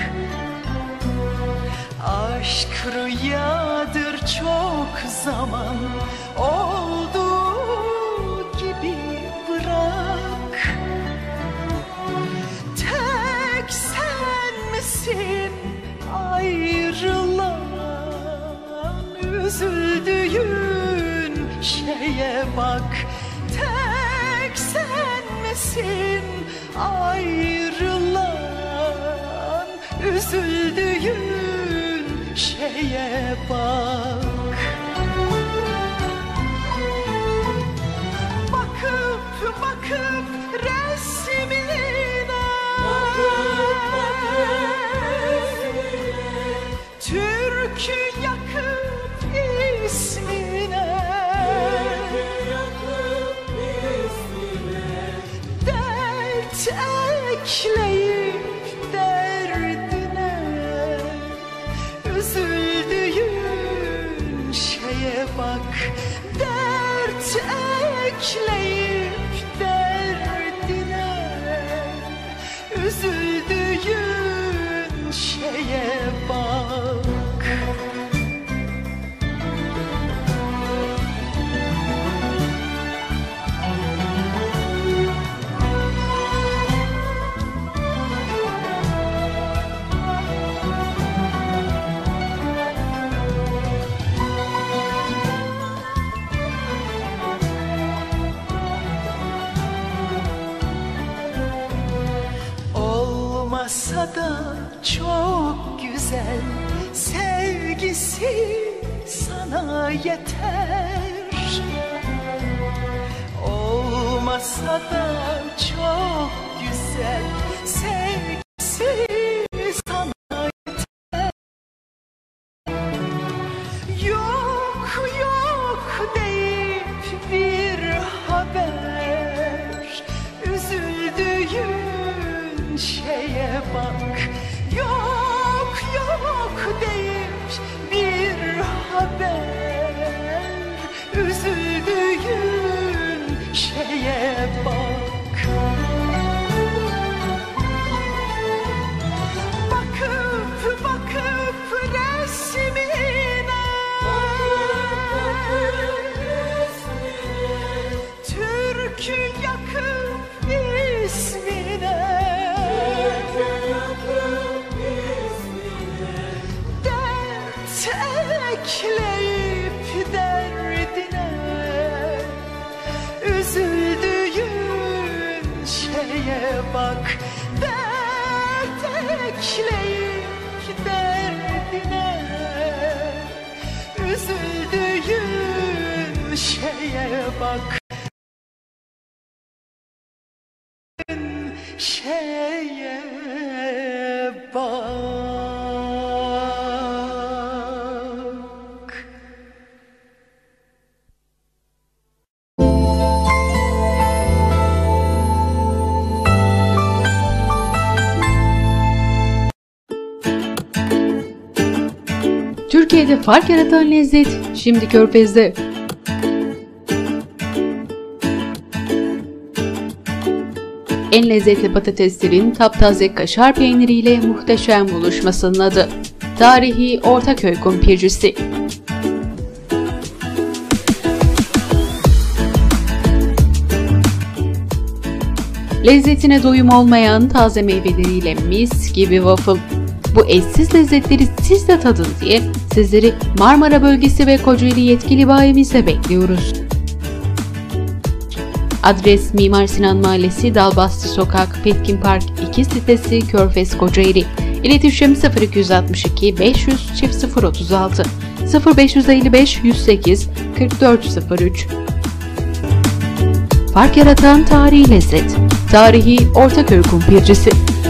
Aşk rüyadır, çok zaman oldu gibi bırak. Tek sen misin ayrılan, üzüldüğün şeye bak. Tek sen misin ayrılan, üzüldüğün şeye bak. Bakıp bakıp resmine, türkü yakıp ismine, dert ekleyip derdine, üzüldüğün şeye bak. Dert ekleyip derdine, üzüldüğün şeye bak. Olmasa da çok güzel, sevgisi sana yeter. Olmasa da çok güzel, sevgisi sana yeter. Yok yok deyip bir haber, üzüldüğün şeye bak. Yok yok deyip bir haber, üzüldüğün şeye bak. Bakıp bakıp resmine, türkü yakıp ismine, dert ekleyip derdine, üzüldüğün şeye bak. Dert ekleyip derdine, üzüldüğün şeye bak. Şeye bak. Türkiye'de fark yaratan lezzet şimdi Körfez'de. En lezzetli patateslerin taptaze kaşar peyniriyle muhteşem buluşmasının adı. Tarihi Ortaköy Kumpircisi. Lezzetine doyum olmayan taze meyveleriyle mis gibi waffle. Bu eşsiz lezzetleri siz de tadın diye sizleri Marmara Bölgesi ve Kocaeli yetkili bayimizde bekliyoruz. Adres Mimar Sinan Mahallesi, Dalbastı Sokak, Petkin Park 2 sitesi, Körfez, Kocaeli. İletişim 0262 500 036 0555 108 4403. Fark yaratan tarihi lezzet. Tarihi Ortaköy kumpircisi.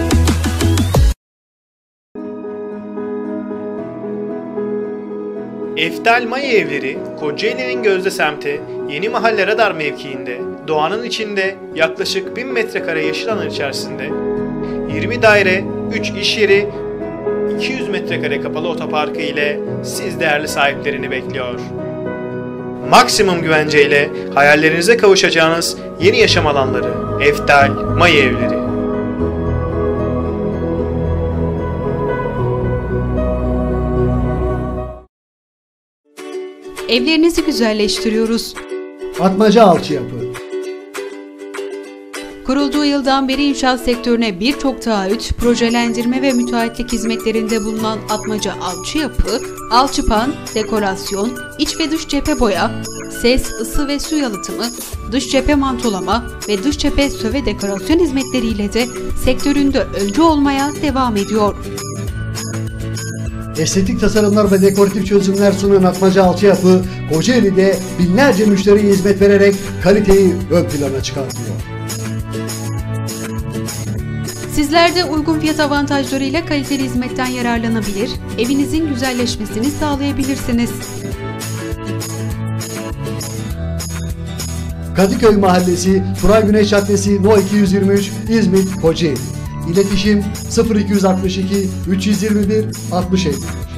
Eftal Maya Evleri, Kocaeli'nin gözde semti, Yeni Mahalle Radar mevkiinde, doğanın içinde yaklaşık 1000 metrekare yeşil alan içerisinde, 20 daire, 3 iş yeri, 200 metrekare kapalı otoparkı ile siz değerli sahiplerini bekliyor. Maksimum güvenceyle hayallerinize kavuşacağınız yeni yaşam alanları, Eftal Maya Evleri. Evlerinizi güzelleştiriyoruz. Atmaca Alçıyapı. Kurulduğu yıldan beri inşaat sektörüne birçok taahhüt, projelendirme ve müteahhitlik hizmetlerinde bulunan Atmaca Alçıyapı, alçıpan, dekorasyon, iç ve dış cephe boya, ses, ısı ve su yalıtımı, dış cephe mantolama ve dış cephe söve dekorasyon hizmetleriyle de sektöründe öncü olmaya devam ediyor. Estetik tasarımlar ve dekoratif çözümler sunan Atmaca Alçıyapı, Kocaeli'de binlerce müşteriye hizmet vererek kaliteyi ön plana çıkartıyor. Sizler de uygun fiyat avantajlarıyla kaliteli hizmetten yararlanabilir, evinizin güzelleşmesini sağlayabilirsiniz. Kadıköy Mahallesi, Turay Güneş Caddesi, No 223, İzmit, Kocaeli. İletişim 0262 321 6050.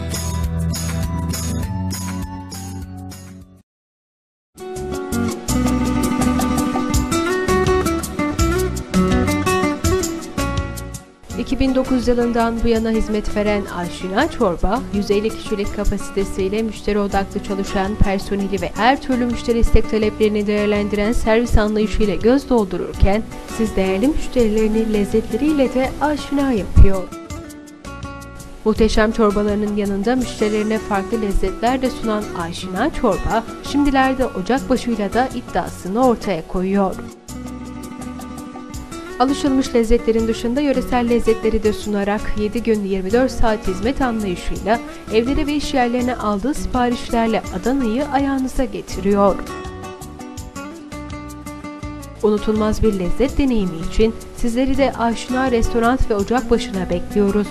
...2009 yılından bu yana hizmet veren Aşina Çorba, 150 kişilik kapasitesiyle müşteri odaklı çalışan personeli ve her türlü müşteri istek taleplerini değerlendiren servis anlayışıyla göz doldururken, siz değerli müşterilerini lezzetleriyle de aşina yapıyor. Muhteşem çorbalarının yanında müşterilerine farklı lezzetler de sunan Aşina Çorba, şimdilerde ocakbaşıyla da iddiasını ortaya koyuyor. Alışılmış lezzetlerin dışında yöresel lezzetleri de sunarak 7 gün 24 saat hizmet anlayışıyla evlere ve iş yerlerine aldığı siparişlerle Adana'yı ayağınıza getiriyor. Unutulmaz bir lezzet deneyimi için sizleri de Aşina Restoran ve Ocakbaşı'na bekliyoruz.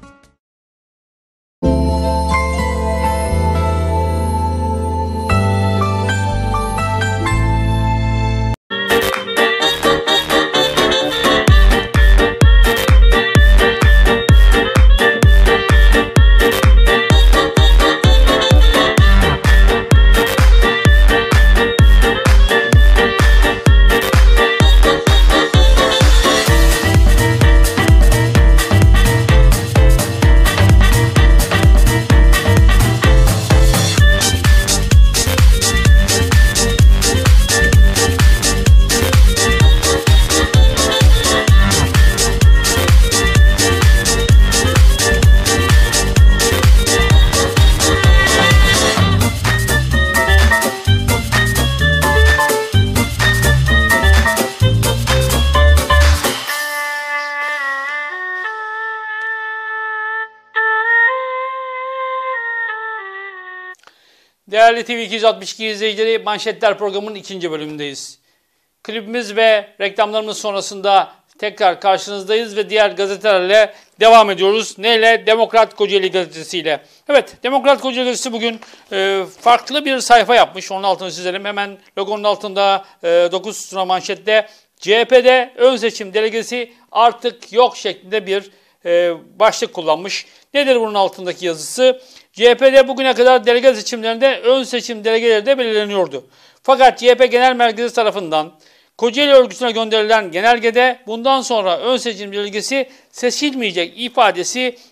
Değerli TV 262 izleyicileri, Manşetler programının ikinci bölümündeyiz. Klibimiz ve reklamlarımız sonrasında tekrar karşınızdayız ve diğer gazetelerle devam ediyoruz. Neyle? Demokrat Kocaeli gazetesiyle. Evet, Demokrat Kocaeli gazetesi bugün farklı bir sayfa yapmış. Onun altını çizelim. Hemen logonun altında 9 sütuna manşette CHP'de ön seçim delegesi artık yok şeklinde bir başlık kullanmış. Nedir bunun altındaki yazısı? CHP'de bugüne kadar delege seçimlerinde ön seçim delegeleri de belirleniyordu. Fakat CHP Genel Merkezi tarafından Kocaeli örgütüne gönderilen genelgede bundan sonra ön seçim delegesi seçilmeyecek ifadesi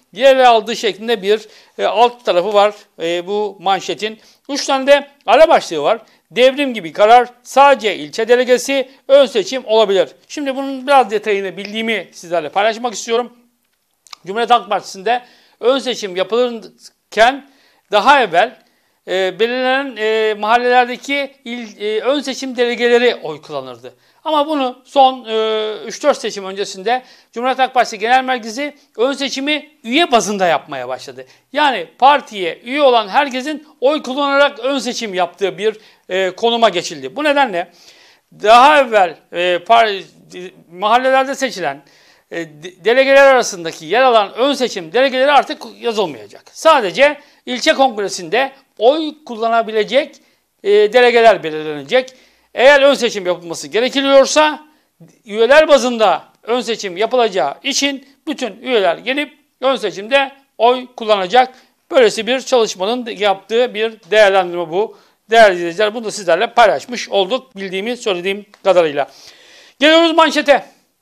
yer aldığı şeklinde bir alt tarafı var bu manşetin. 3 tane de ara başlığı var. Devrim gibi karar, sadece ilçe delegesi, ön seçim olabilir. Şimdi bunun biraz detayını bildiğimi sizlerle paylaşmak istiyorum. Cumhuriyet Halk Partisi'nde ön seçim yapılırken daha evvel belirlenen mahallelerdeki ön seçim delegeleri oy kullanırdı. Ama bunu son 3-4 seçim öncesinde Cumhuriyet Halk Partisi Genel Merkezi ön seçimi üye bazında yapmaya başladı. Yani partiye üye olan herkesin oy kullanarak ön seçim yaptığı bir konuma geçildi. Bu nedenle daha evvel mahallelerde seçilen delegeler arasındaki yer alan ön seçim delegeleri artık yazılmayacak. Sadece ilçe kongresinde oy kullanabilecek delegeler belirlenecek. Eğer ön seçim yapılması gerekiliyorsa üyeler bazında ön seçim yapılacağı için bütün üyeler gelip ön seçimde oy kullanacak. Böylesi bir çalışmanın yaptığı bir değerlendirme bu. Değerli izleyiciler, bunu da sizlerle paylaşmış olduk bildiğimi söylediğim kadarıyla. Geliyoruz manşete.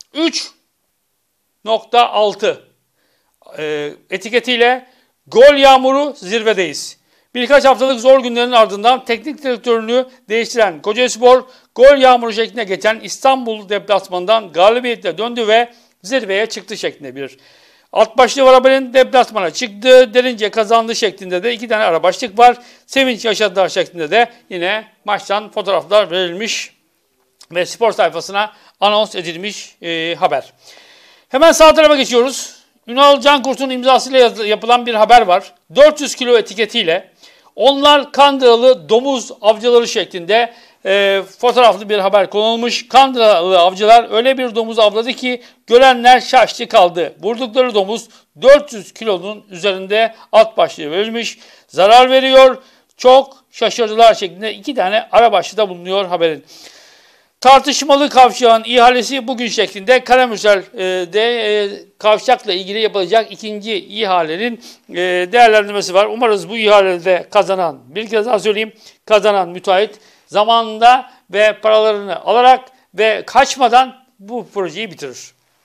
3.6 etiketiyle gol yağmuru zirvedeyiz. Birkaç haftalık zor günlerin ardından teknik direktörünü değiştiren Kocaelispor, gol yağmuru şeklinde geçen İstanbul deplasmanından galibiyetle döndü ve zirveye çıktı şeklinde bir alt başlığı var haberin. Deplasmana çıktı, derince kazandı şeklinde de 2 tane ara başlık var. Sevinç yaşadılar şeklinde de yine maçtan fotoğraflar verilmiş ve spor sayfasına anons edilmiş haber. Hemen sağ tarafa geçiyoruz. Ünal Cankurt'un imzasıyla yapılan bir haber var. 400 kilo etiketiyle onlar Kandıralı domuz avcıları şeklinde fotoğraflı bir haber konulmuş. Kandıralı avcılar öyle bir domuz avladı ki görenler şaştı kaldı. Vurdukları domuz 400 kilonun üzerinde alt başlığı verilmiş. Zarar veriyor, çok şaşırdılar şeklinde 2 tane ara başlığı da bulunuyor haberin. Tartışmalı kavşağın ihalesi bugün şeklinde Karamürsel'de kavşakla ilgili yapılacak ikinci ihalenin değerlendirmesi var. Umarız bu ihalede kazanan, bir kez daha söyleyeyim, kazanan müteahhit zamanında ve paralarını alarak ve kaçmadan bu projeyi bitirir.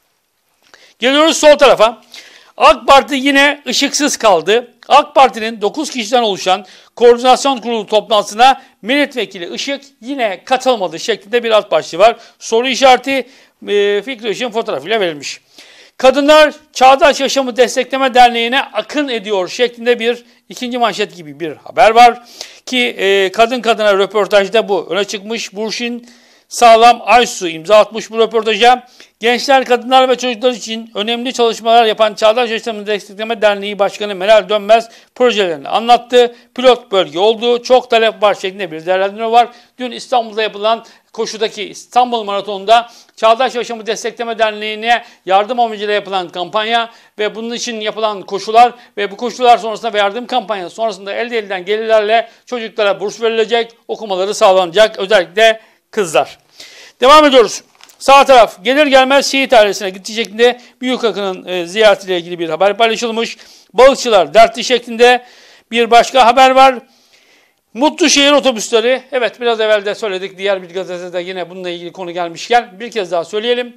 Geliyoruz sol tarafa. AK Parti yine ışıksız kaldı. AK Parti'nin 9 kişiden oluşan koordinasyon kurulu toplantısına milletvekili Işık yine katılmadı şeklinde bir alt başlığı var. Soru işareti Fikri Işık'ın fotoğrafıyla verilmiş. Kadınlar Çağdaş Yaşamı Destekleme Derneği'ne akın ediyor şeklinde bir ikinci manşet gibi bir haber var. Ki kadın kadına röportajda bu öne çıkmış. Burşin Sağlam Aysu imza atmış bu röportaja. Gençler, kadınlar ve çocuklar için önemli çalışmalar yapan Çağdaş Yaşamı Destekleme Derneği Başkanı Meral Dönmez projelerini anlattı. Pilot bölge oldu. Çok talep var şeklinde bir değerlendirme var. Dün İstanbul'da yapılan koşudaki İstanbul Maratonu'nda Çağdaş Yaşamı Destekleme Derneği'ne yardım amacıyla yapılan kampanya ve bunun için yapılan koşular ve bu koşular sonrasında ve yardım kampanyası sonrasında elde edilen gelirlerle çocuklara burs verilecek, okumaları sağlanacak. Özellikle kızlar. Devam ediyoruz. Sağ taraf gelir gelmez şehit ailesine gittiği şeklinde Büyükakı'nın ziyaretiyle ilgili bir haber paylaşılmış. Balıkçılar dertli şeklinde bir başka haber var. Mutlu şehir otobüsleri. Evet, biraz evvel de söyledik. Diğer bir gazetede yine bununla ilgili konu gelmişken bir kez daha söyleyelim.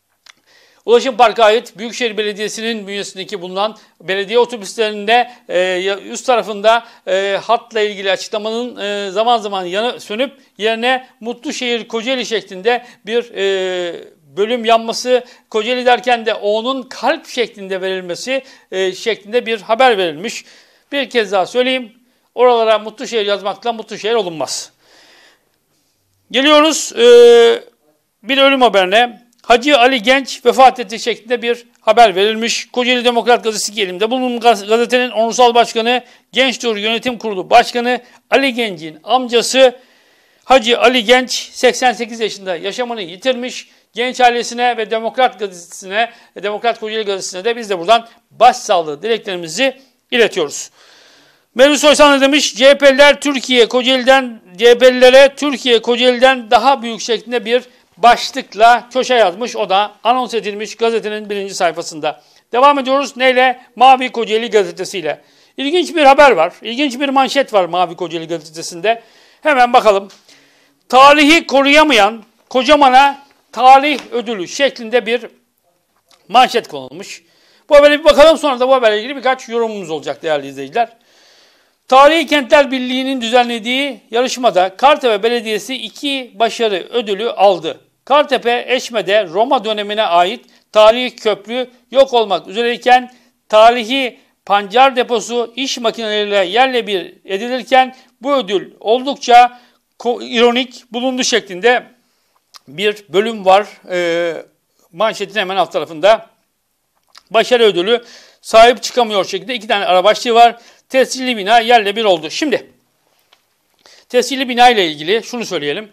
Ulaşım Park'a ait Büyükşehir Belediyesi'nin bünyesindeki bulunan belediye otobüslerinde üst tarafında hatla ilgili açıklamanın zaman zaman yanı sönüp yerine Mutluşehir Kocaeli şeklinde bir bölüm yanması, Kocaeli derken de O'nun kalp şeklinde verilmesi şeklinde bir haber verilmiş. Bir kez daha söyleyeyim. Oralara Mutluşehir yazmakla Mutluşehir olunmaz. Geliyoruz bir ölüm haberine. Hacı Ali Genç vefat etti şeklinde bir haber verilmiş. Kocaeli Demokrat Gazetesi elimde. Bunun gazetenin onursal başkanı, Gençtur Yönetim Kurulu Başkanı Ali Genç'in amcası Hacı Ali Genç 88 yaşında yaşamını yitirmiş. Genç ailesine ve Demokrat Gazetesi'ne, Demokrat Kocaeli Gazetesi'ne de biz de buradan başsağlığı dileklerimizi iletiyoruz. Mevlüt Soysan ne demiş? CHP'lilere Türkiye Kocaeli'den daha büyük şeklinde bir başlıkla köşe yazmış. O da anons edilmiş gazetenin 1. sayfasında. Devam ediyoruz. Neyle? Mavi Kocaeli gazetesiyle. İlginç bir haber var. İlginç bir manşet var Mavi Kocaeli gazetesinde. Hemen bakalım. Tarihi koruyamayan Kocaman'a talih ödülü şeklinde bir manşet konulmuş. Bu habere bir bakalım, sonra da bu haberle ilgili birkaç yorumumuz olacak değerli izleyiciler. Tarihi Kentler Birliği'nin düzenlediği yarışmada Kartepe Belediyesi 2 başarı ödülü aldı. Kartepe, Eşme'de Roma dönemine ait tarihi köprü yok olmak üzereyken tarihi pancar deposu iş makineleriyle yerle bir edilirken bu ödül oldukça ironik bulundu şeklinde bir bölüm var. Manşetin hemen alt tarafında başarı ödülü sahip çıkamıyor şekilde 2 tane ara başlığı var. Tescilli bina yerle bir oldu. Şimdi tescilli bina ile ilgili şunu söyleyelim.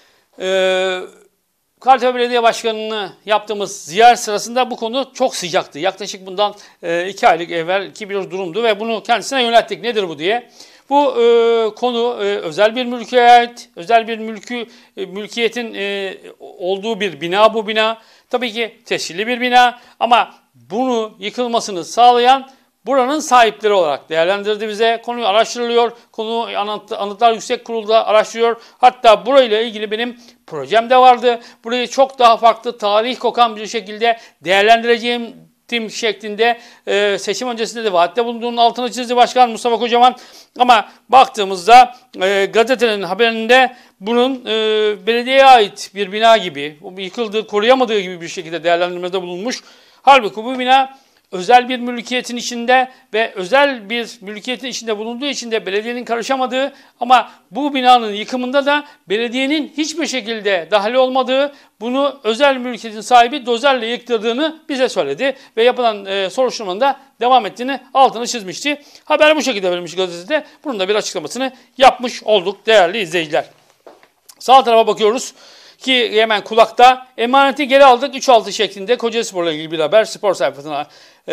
Kartepe Belediye Başkanı'nı yaptığımız ziyaret sırasında bu konu çok sıcaktı. Yaklaşık bundan 2 aylık evvelki bir durumdu ve bunu kendisine yönelttik. Nedir bu diye. Bu konu özel bir mülkiye ait, özel bir mülkiyetin olduğu bir bina bu bina. Tabii ki tescilli bir bina ama bunu yıkılmasını sağlayan buranın sahipleri olarak değerlendirdi bize. Konu araştırılıyor. Konu Anıtlar Yüksek Kurulu'da araştırıyor. Hatta burayla ilgili benim projem de vardı. Burayı çok daha farklı, tarih kokan bir şekilde değerlendireceğim şeklinde seçim öncesinde de vaatte bulunduğunun altını çizdi Başkan Mustafa Kocaman. Ama baktığımızda gazetenin haberinde bunun belediyeye ait bir bina gibi, yıkıldığı, koruyamadığı gibi bir şekilde değerlendirmede bulunmuş. Halbuki bu bina özel bir mülkiyetin içinde ve özel bir mülkiyetin içinde bulunduğu için de belediyenin karışamadığı ama bu binanın yıkımında da belediyenin hiçbir şekilde dahil olmadığı, bunu özel mülkiyetin sahibi dozerle yıktırdığını bize söyledi ve yapılan soruşturmanın da devam ettiğini altını çizmişti. Haber bu şekilde verilmiş gazetede. Bunun da bir açıklamasını yapmış olduk değerli izleyiciler. Sağ tarafa bakıyoruz. Ki hemen kulakta emaneti geri aldık 3-6 şeklinde Kocaelispor'la ilgili bir haber spor sayfasına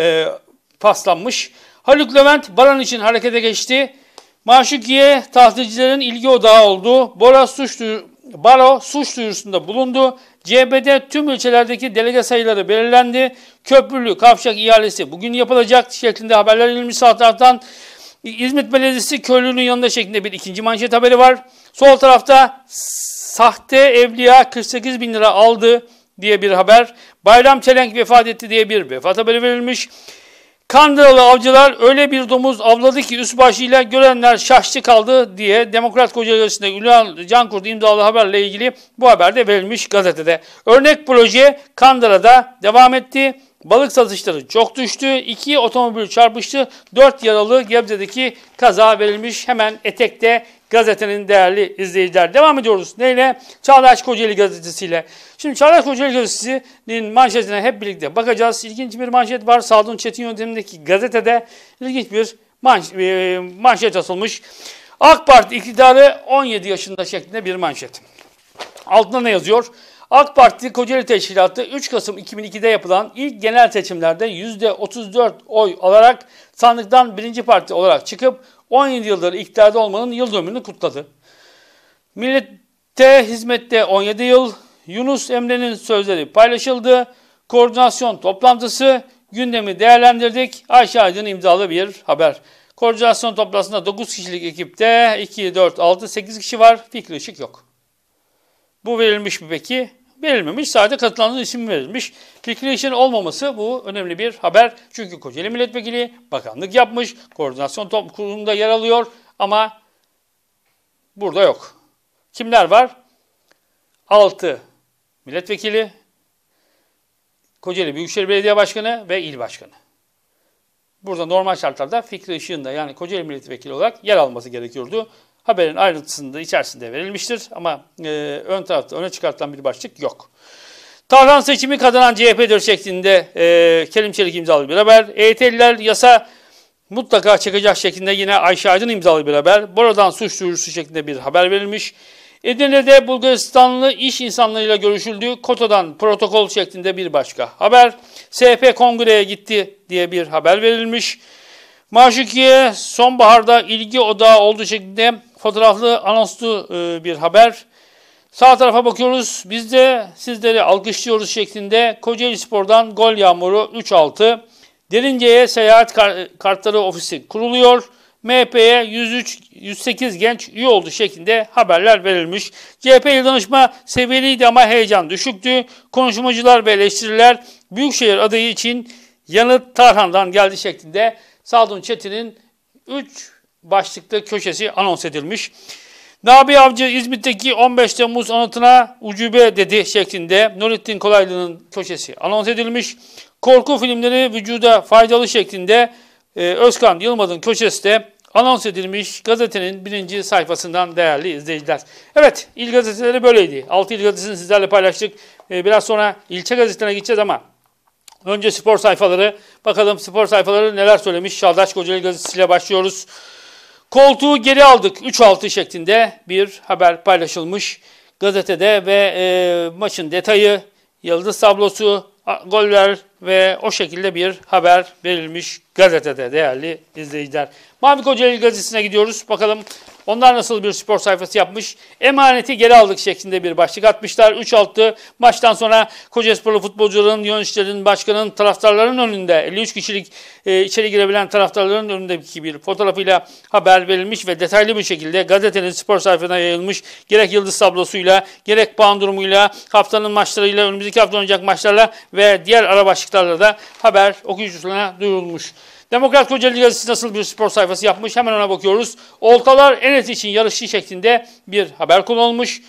paslanmış. Haluk Levent Baran için harekete geçti. Maşukiye tahticilerin ilgi odağı oldu. Baro suç duyurusunda bulundu. CHP'de tüm ilçelerdeki delege sayıları belirlendi. Köprülü kavşak ihalesi bugün yapılacak şeklinde haberler verilmiş sağ taraftan. İzmit Belediyesi köylünün yanında şeklinde bir ikinci manşet haberi var. Sol tarafta sahte evliya 48 bin lira aldı diye bir haber. Bayram Çelenk vefat etti diye bir vefat haberi verilmiş. Kandıralı avcılar öyle bir domuz avladı ki üst başıyla görenler şaştı kaldı diye Demokrat Kocaeli Gazetesi'nde Ünal Cankurt imzalı haberle ilgili bu haber de verilmiş gazetede. Örnek proje Kandıra'da devam etti. Balık satışları çok düştü. 2 otomobil çarpıştı. 4 yaralı Gebze'deki kaza verilmiş. Hemen etekte gazetenin değerli izleyiciler. Devam ediyoruz. Neyle? Çağdaş Kocaeli Gazetesi'yle. Şimdi Çağdaş Kocaeli Gazetesi'nin manşetine hep birlikte bakacağız. İlginç bir manşet var. Sadun Çetin yöntemindeki gazetede ilginç bir manşet asılmış. AK Parti iktidarı 17 yaşında şeklinde bir manşet. Altında ne yazıyor? AK Parti Kocaeli Teşkilatı 3 Kasım 2002'de yapılan ilk genel seçimlerde %34 oy alarak sandıktan birinci parti olarak çıkıp 17 yıldır iktidarda olmanın yıl dönümünü kutladı. Millete hizmette 17 yıl, Yunus Emre'nin sözleri paylaşıldı, koordinasyon toplantısı, gündemi değerlendirdik, Ayşe Aydın imzalı bir haber. Koordinasyon toplantısında 9 kişilik ekipte 2, 4, 6, 8 kişi var, Fikri Işık yok. Bu verilmiş mi peki? Verilmemiş. Sadece katılanların ismi verilmiş. Fikri Işık'ın olmaması bu önemli bir haber. Çünkü Kocaeli Milletvekili bakanlık yapmış. Koordinasyon kurulunda yer alıyor ama burada yok. Kimler var? 6 milletvekili, Kocaeli Büyükşehir Belediye Başkanı ve il başkanı. Burada normal şartlarda Fikri Işık'ın da yani Kocaeli Milletvekili olarak yer alması gerekiyordu. Haberin ayrıntısında içerisinde verilmiştir ama ön tarafta öne çıkartılan bir başlık yok. Tarhan seçimi kazanan CHP'dir şeklinde Kerim Çelik imzalı bir haber. EYT'liler yasa mutlaka çıkacak şeklinde yine Ayşe Aydın imzalı bir haber. Buradan suç duyurusu şeklinde bir haber verilmiş. Edirne'de Bulgaristanlı iş insanlarıyla görüşüldü. Kotadan protokol şeklinde bir başka haber. SP kongreye gitti diye bir haber verilmiş. Maşukiye sonbaharda ilgi odağı olduğu şeklinde fotoğraflı anonslu bir haber. Sağ tarafa bakıyoruz. Biz de sizleri alkışlıyoruz şeklinde Kocaelispor'dan gol yağmuru 3-6. Derince'ye seyahat kartları ofisi kuruluyor. MHP'ye 108 genç üye oldu şeklinde haberler verilmiş. CHP il danışma seviyeliydi ama heyecan düşüktü. Konuşmacılar ve eleştiriler Büyükşehir adayı için yanıt Tarhan'dan geldi şeklinde Sadun Çetin'in 3 başlıklı köşesi anons edilmiş. Nabi Avcı İzmit'teki 15 Temmuz anıtına ucube dedi şeklinde Nurettin Kolaylı'nın köşesi anons edilmiş. Korku filmleri vücuda faydalı şeklinde Özkan Yılmaz'ın köşesi de anons edilmiş gazetenin 1. sayfasından değerli izleyiciler. Evet, il gazeteleri böyleydi. 6 il gazetesini sizlerle paylaştık. Biraz sonra ilçe gazetelerine gideceğiz ama önce spor sayfaları. Bakalım spor sayfaları neler söylemiş. Çağdaş Kocaeli gazetesiyle başlıyoruz. Koltuğu geri aldık 3-6 şeklinde bir haber paylaşılmış gazetede ve maçın detayı, yıldız tablosu, goller ve o şekilde bir haber verilmiş gazetede değerli izleyiciler. Mavi Kocaeli gazetesine gidiyoruz. Bakalım onlar nasıl bir spor sayfası yapmış. Emaneti geri aldık şeklinde bir başlık atmışlar. 3-6 maçtan sonra Kocaelisporlu futbolcuların, yöneticilerin, başkanın, taraftarların önünde 53 kişilik içeri girebilen taraftarların önündeki bir fotoğrafıyla haber verilmiş ve detaylı bir şekilde gazetenin spor sayfasına yayılmış. Gerek yıldız tablosuyla, gerek puan durumuyla, haftanın maçlarıyla, önümüzdeki hafta oynayacak maçlarla ve diğer ara başlıklarla da haber okuyucusuna duyurulmuş. Demokrat Kocaeli Gazetesi nasıl bir spor sayfası yapmış? Hemen ona bakıyoruz. Oltalar Enes için yarışçı şeklinde bir haber kullanılmış.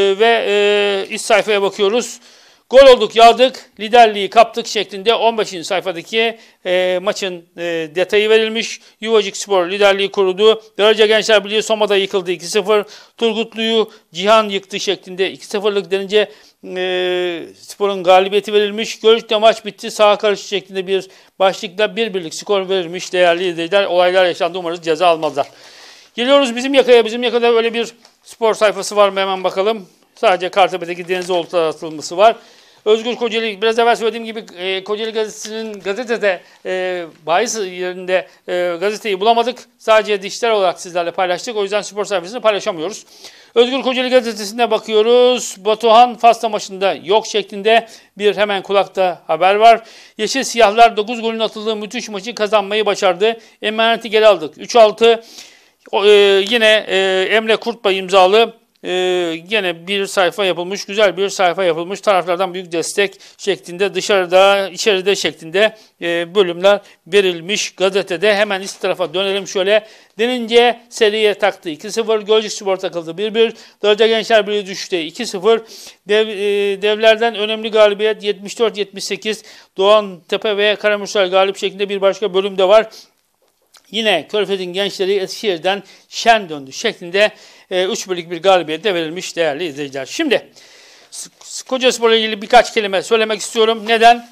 Ve iç sayfaya bakıyoruz. Gol olduk, yağdık, liderliği kaptık şeklinde 15. sayfadaki maçın detayı verilmiş. Yuvacık Spor liderliği korudu. Darıca Gençler Birliği Soma'da yıkıldı 2-0. Turgutlu'yu Cihan yıktı şeklinde 2-0'lık denince Spor'un galibiyeti verilmiş. Gölcük'te maç bitti. Sağa karşı şeklinde bir başlıkla 1-1'lik skor verilmiş. Değerli izleyiciler, olaylar yaşandı. Umarız ceza almazlar. Geliyoruz bizim yakaya. Bizim yakada öyle bir spor sayfası var mı? Hemen bakalım. Sadece Kartepe'deki denize olta atılması var. Özgür Kocaeli, biraz evvel söylediğim gibi Kocaeli Gazetesi'nin gazetede bahis yerinde gazeteyi bulamadık. Sadece dijital olarak sizlerle paylaştık. O yüzden spor sayfasını paylaşamıyoruz. Özgür Kocaeli Gazetesi'ne bakıyoruz. Batuhan Fas'ta maçında yok şeklinde bir hemen kulakta haber var. Yeşil Siyahlar 9 golün atıldığı müthiş maçı kazanmayı başardı. Emaneti geri aldık. 3-6 yine Emre Kurtbay imzalı yine bir sayfa yapılmış, güzel bir sayfa yapılmış. Taraflardan büyük destek şeklinde, dışarıda, içeride şeklinde bölümler verilmiş gazetede. Hemen üst tarafa dönelim şöyle. Denince seriye taktı 2-0. Gölcük Spor takıldı 1-1. Darıca Gençler Birliği düştü 2-0. Devlerden önemli galibiyet 74-78. Doğan Tepe ve Karamürsel galip şeklinde bir başka bölüm de var. Yine Körfez'in gençleri Eskişehir'den şen döndü şeklinde 3-1'lik bir galibiyet de verilmiş değerli izleyiciler. Şimdi Kocaelispor'la ilgili birkaç kelime söylemek istiyorum. Neden?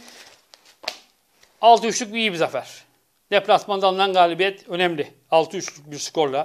6-3'lük iyi bir zafer. Deplasmanda alınan galibiyet önemli. 6-3'lük bir skorla.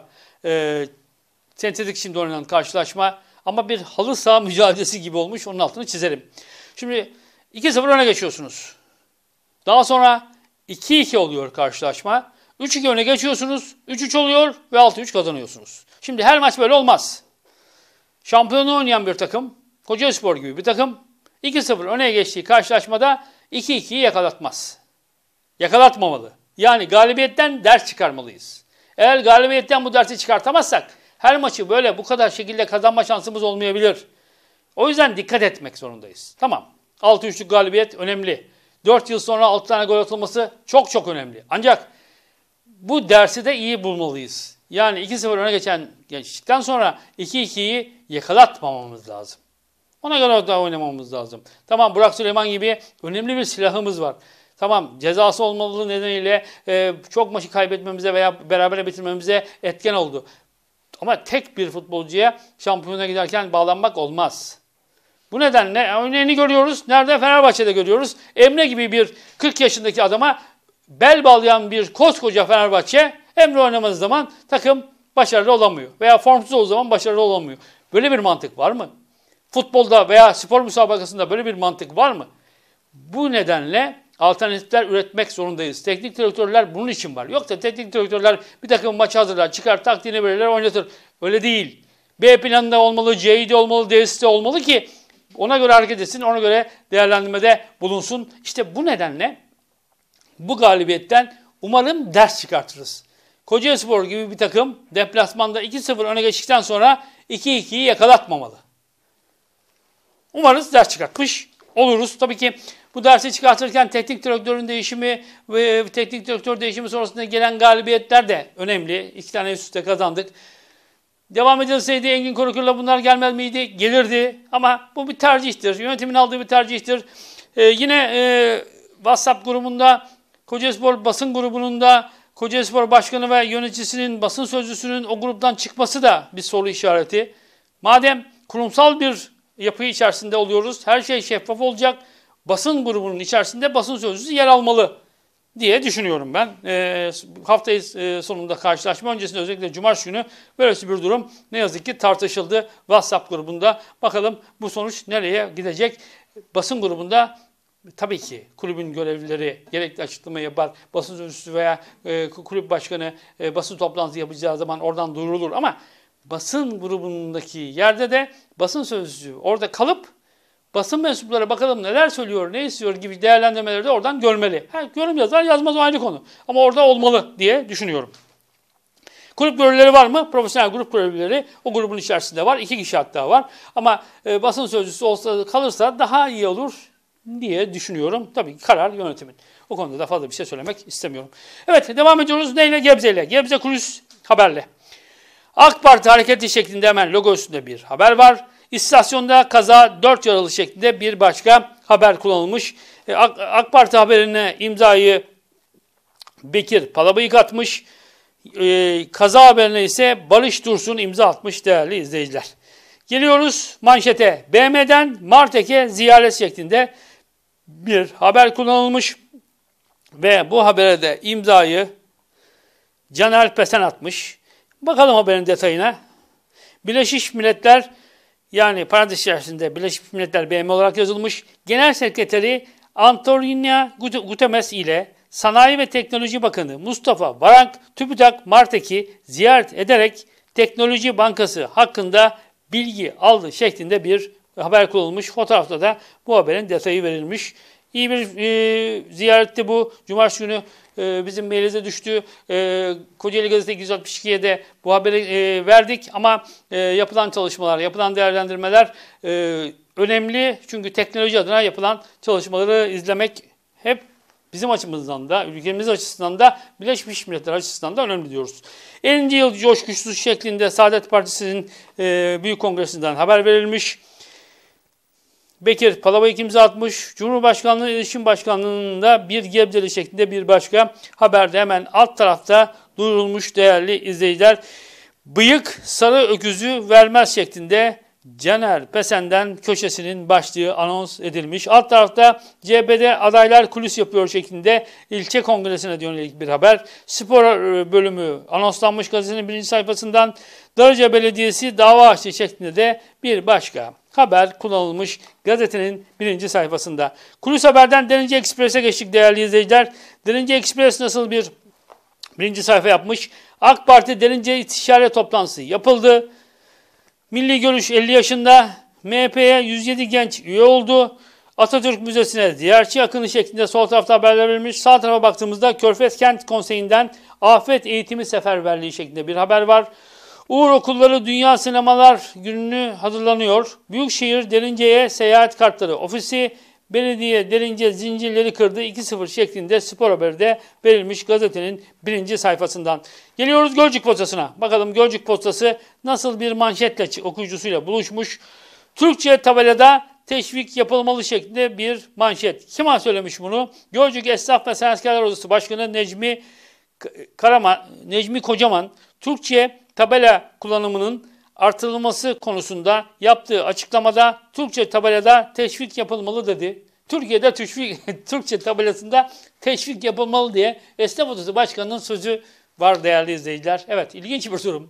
Sentetik şimdi oynanan karşılaşma ama bir halı saha mücadelesi gibi olmuş. Onun altını çizelim. Şimdi 2-0 öne geçiyorsunuz. Daha sonra 2-2 oluyor karşılaşma. 3-2 öne geçiyorsunuz, 3-3 oluyor ve 6-3 kazanıyorsunuz. Şimdi her maç böyle olmaz. Şampiyonu oynayan bir takım, Kocaelispor gibi bir takım 2-0 öne geçtiği karşılaşmada 2-2'yi yakalatmaz. Yakalatmamalı. Yani galibiyetten ders çıkarmalıyız. Eğer galibiyetten bu dersi çıkartamazsak her maçı böyle bu kadar şekilde kazanma şansımız olmayabilir. O yüzden dikkat etmek zorundayız. Tamam, 6-3'lük galibiyet önemli. 4 yıl sonra 6 tane gol atılması çok çok önemli. Ancak bu dersi de iyi bulmalıyız. Yani 2-0 öne geçtikten sonra 2-2'yi yakalatmamamız lazım. Ona göre da oynamamız lazım. Tamam, Burak Süleyman gibi önemli bir silahımız var. Tamam, cezası olmalı nedeniyle çok maçı kaybetmemize veya berabere bitirmemize etken oldu. Ama tek bir futbolcuya şampiyona giderken bağlanmak olmaz. Bu nedenle örneğini görüyoruz. Nerede? Fenerbahçe'de görüyoruz. Emre gibi bir 40 yaşındaki adama bel bağlayan bir koskoca Fenerbahçe, Emre oynadığı zaman takım başarılı olamıyor. Veya formsuz olduğu zaman başarılı olamıyor. Böyle bir mantık var mı? Futbolda veya spor müsabakasında böyle bir mantık var mı? Bu nedenle alternatifler üretmek zorundayız. Teknik direktörler bunun için var. Yoksa teknik direktörler bir takım maçı hazırlar, çıkar, taktiğini verirler, oynatır. Öyle değil. B planında olmalı, C'de olmalı, D'de olmalı ki ona göre hareket etsin, ona göre değerlendirmede bulunsun. İşte bu nedenle bu galibiyetten umarım ders çıkartırız. Kocaelispor gibi bir takım deplasmanda 2-0 öne geçtikten sonra 2-2'yi yakalatmamalı. Umarız ders çıkartmış oluruz. Tabii ki Bu dersi çıkartırken teknik direktörün değişimi ve teknik direktör değişimi sonrasında gelen galibiyetler de önemli. 2 tane üst üste kazandık. Devam edilseydi Engin Korukür'le bunlar gelmez miydi? Gelirdi. Ama bu bir tercihtir. Yönetimin aldığı bir tercihtir. Yine WhatsApp grubunda, Kocaelispor basın grubunun da Kocaelispor Başkanı ve yöneticisinin, basın sözcüsünün o gruptan çıkması da bir soru işareti. Madem kurumsal bir yapı içerisinde oluyoruz, her şey şeffaf olacak, basın grubunun içerisinde basın sözcüsü yer almalı diye düşünüyorum ben. Hafta sonunda karşılaşma öncesinde özellikle cumartesi günü böylesi bir durum ne yazık ki tartışıldı WhatsApp grubunda. Bakalım bu sonuç nereye gidecek? Basın grubunda tabii ki kulübün görevlileri gerekli açıklamayı yapar. Basın sözcüsü veya kulüp başkanı basın toplantısı yapacağı zaman oradan duyurulur. Ama basın grubundaki yerde de basın sözcüsü orada kalıp basın mensupları bakalım neler söylüyor, ne istiyor gibi değerlendirmeleri de oradan görmeli. Yorum yazar yazmaz o ayrı konu. Ama orada olmalı diye düşünüyorum. Kulüp görevlileri var mı? Profesyonel grup görevlileri o grubun içerisinde var. 2 kişi hatta var. Ama basın sözcüsü olsa kalırsa daha iyi olur diye düşünüyorum. Tabii ki karar yönetimin. O konuda da fazla bir şey söylemek istemiyorum. Evet, devam ediyoruz. Neyle? Gebze'yle. Gebze Kulis haberle. AK Parti hareketi şeklinde hemen logo üstünde bir haber var. İstasyonda kaza 4 yaralı şeklinde bir başka haber kullanılmış. AK Parti haberine imzayı Bekir Palabıyık atmış. Kaza haberine ise Barış Dursun imza atmış değerli izleyiciler. Geliyoruz manşete. BM'den Martek'e ziyaret şeklinde bir haber kullanılmış. Ve bu habere de imzayı Caner Pesen atmış. Bakalım haberin detayına. Birleşmiş Milletler, yani parantez içerisinde Birleşmiş Milletler BM olarak yazılmış, Genel Sekreteri Antonio Guterres ile Sanayi ve Teknoloji Bakanı Mustafa Varank, TÜBİTAK Martek'i ziyaret ederek Teknoloji Bankası hakkında bilgi aldı şeklinde bir haber kullanılmış. Fotoğrafta da bu haberin detayı verilmiş. İyi bir ziyaretti bu. Cumartesi günü bizim mailimize düştü. Kocaeli Gazete 262'ye de bu haberi verdik. Ama yapılan çalışmalar, yapılan değerlendirmeler önemli. Çünkü teknoloji adına yapılan çalışmaları izlemek hep bizim açımızdan da, ülkemiz açısından da, Birleşmiş Milletler açısından da önemli diyoruz. 50. yıl coşkusu şeklinde Saadet Partisi'nin Büyük Kongresi'nden haber verilmiş. Bekir Palabıyık imza atmış. Cumhurbaşkanlığı İletişim Başkanlığı'nda bir Gebzeli şeklinde bir başka haberde hemen alt tarafta duyurulmuş değerli izleyiciler. Bıyık sarı öküzü vermez şeklinde Caner Pesen'den köşesinin başlığı anons edilmiş. Alt tarafta CHP'de adaylar kulis yapıyor şeklinde ilçe kongresine yönelik bir haber. Spor bölümü anonslanmış gazetenin 1. sayfasından. Darıca Belediyesi dava açtı şeklinde de bir başka haber kullanılmış gazetenin 1. sayfasında. Kulis haberden Derince Ekspres'e geçtik değerli izleyiciler. Derince Ekspres nasıl bir 1. sayfa yapmış? AK Parti Derince İstişare Toplantısı yapıldı. Milli Görüş 50 yaşında, MHP'ye 107 genç üye oldu. Atatürk Müzesi'ne ziyaretçi akını şeklinde sol tarafta haberler verilmiş. Sağ tarafa baktığımızda Körfez Kent Konseyi'nden afet eğitimi seferberliği şeklinde bir haber var. Uğur Okulları Dünya Sinemalar Günü'nü hazırlanıyor. Büyükşehir Derince'ye seyahat kartları ofisi, belediye Derince zincirleri kırdı 2-0 şeklinde spor haberi de verilmiş gazetenin 1. sayfasından. Geliyoruz Gölcük Postası'na. Bakalım Gölcük Postası nasıl bir manşetle okuyucusuyla buluşmuş. Türkçe tabelada teşvik yapılmalı şeklinde bir manşet. Kim söylemiş bunu? Gölcük Esnaf ve Sanatkarlar Odası Başkanı Necmi Kocaman, Türkçe tabela kullanımının artırılması konusunda yaptığı açıklamada Türkçe tabelada teşvik yapılmalı dedi. Türkiye'de Türkçe tabelasında teşvik yapılmalı diye Esnaf Odası Başkanı'nın sözü var değerli izleyiciler. Evet, ilginç bir durum.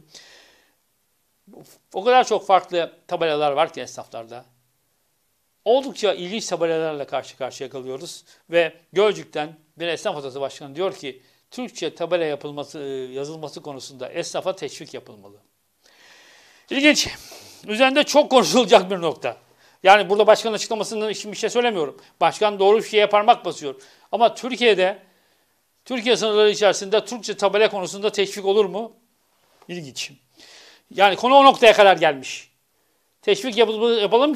O kadar çok farklı tabelalar var ki esnaflarda. Oldukça ilginç tabelalarla karşı karşıya kalıyoruz ve Gölcük'ten bir Esnaf Odası Başkanı diyor ki Türkçe tabela yazılması konusunda esnafa teşvik yapılmalı. İlginç. Üzerinde çok konuşulacak bir nokta. Yani burada başkanın açıklamasından için bir şey söylemiyorum. Başkan doğru bir şeye parmak basıyor. Ama Türkiye sınırları içerisinde Türkçe tabela konusunda teşvik olur mu? İlginç. Yani konu o noktaya kadar gelmiş. Teşvik yapalım ki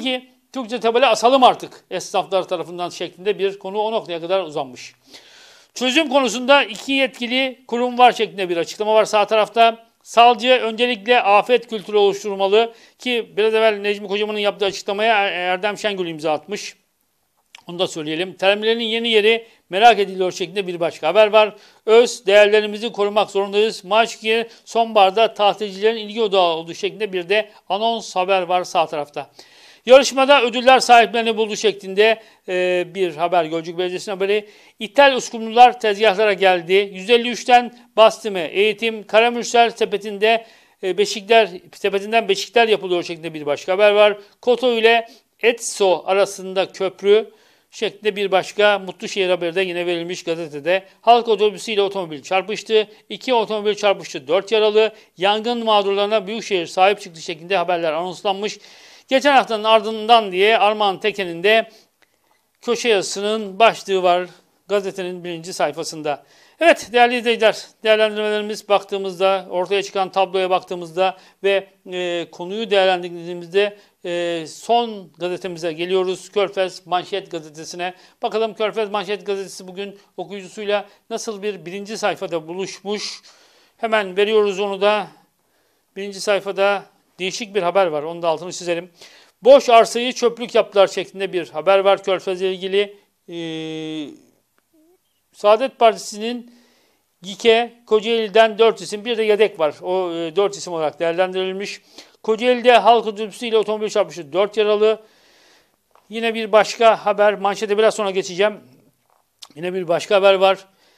Türkçe tabela asalım artık esnaflar tarafından şeklinde bir konu o noktaya kadar uzanmış. Çözüm konusunda 2 yetkili kurum var şeklinde bir açıklama var sağ tarafta. Savcı öncelikle afet kültürü oluşturmalı ki biraz evvel Necmi Kocaman'ın yaptığı açıklamaya Erdem Şengül imza atmış. Onu da söyleyelim. Terminalin yeni yeri merak ediliyor şeklinde bir başka haber var. Öz değerlerimizi korumak zorundayız. Maçki sonbaharda tatilcilerin ilgi odağı olduğu şeklinde bir de anons haber var sağ tarafta. Yarışmada ödüller sahiplerini buldu şeklinde bir haber. Gölcük Belediyesi'nin haberi. İthal uskumrular tezgahlara geldi. 153'ten Bastime, Eğitim, Karamürsel sepetinden beşikler yapılıyor şeklinde bir başka haber var. Koto ile Etso arasında köprü şeklinde bir başka Mutluşehir haberi de yine verilmiş gazetede. Halk otobüsüyle otomobil çarpıştı. 2 otomobil çarpıştı. 4 yaralı. Yangın mağdurlarına Büyükşehir sahip çıktı şeklinde haberler anonslanmış. Geçen haftanın ardından diye Armağan Teken'in de köşe yazısının başlığı var gazetenin 1. sayfasında. Evet değerli izleyiciler, değerlendirmelerimiz baktığımızda, ortaya çıkan tabloya baktığımızda ve konuyu değerlendirdiğimizde son gazetemize geliyoruz. Körfez Manşet gazetesine. Bakalım Körfez Manşet gazetesi bugün okuyucusuyla nasıl bir 1. sayfada buluşmuş. Hemen veriyoruz onu da. 1. sayfada değişik bir haber var. Onun da altını çizelim. Boş arsayı çöplük yaptılar şeklinde bir haber var. Körfez'le ilgili Saadet Partisi'nin GİK'e Kocaeli'den 4 isim bir de yedek var. O 4 isim olarak değerlendirilmiş. Kocaeli'de halk otobüsüyle otomobil çarpıştı. 4 yaralı. Yine bir başka haber. Manşete biraz sonra geçeceğim. Yine bir başka haber var.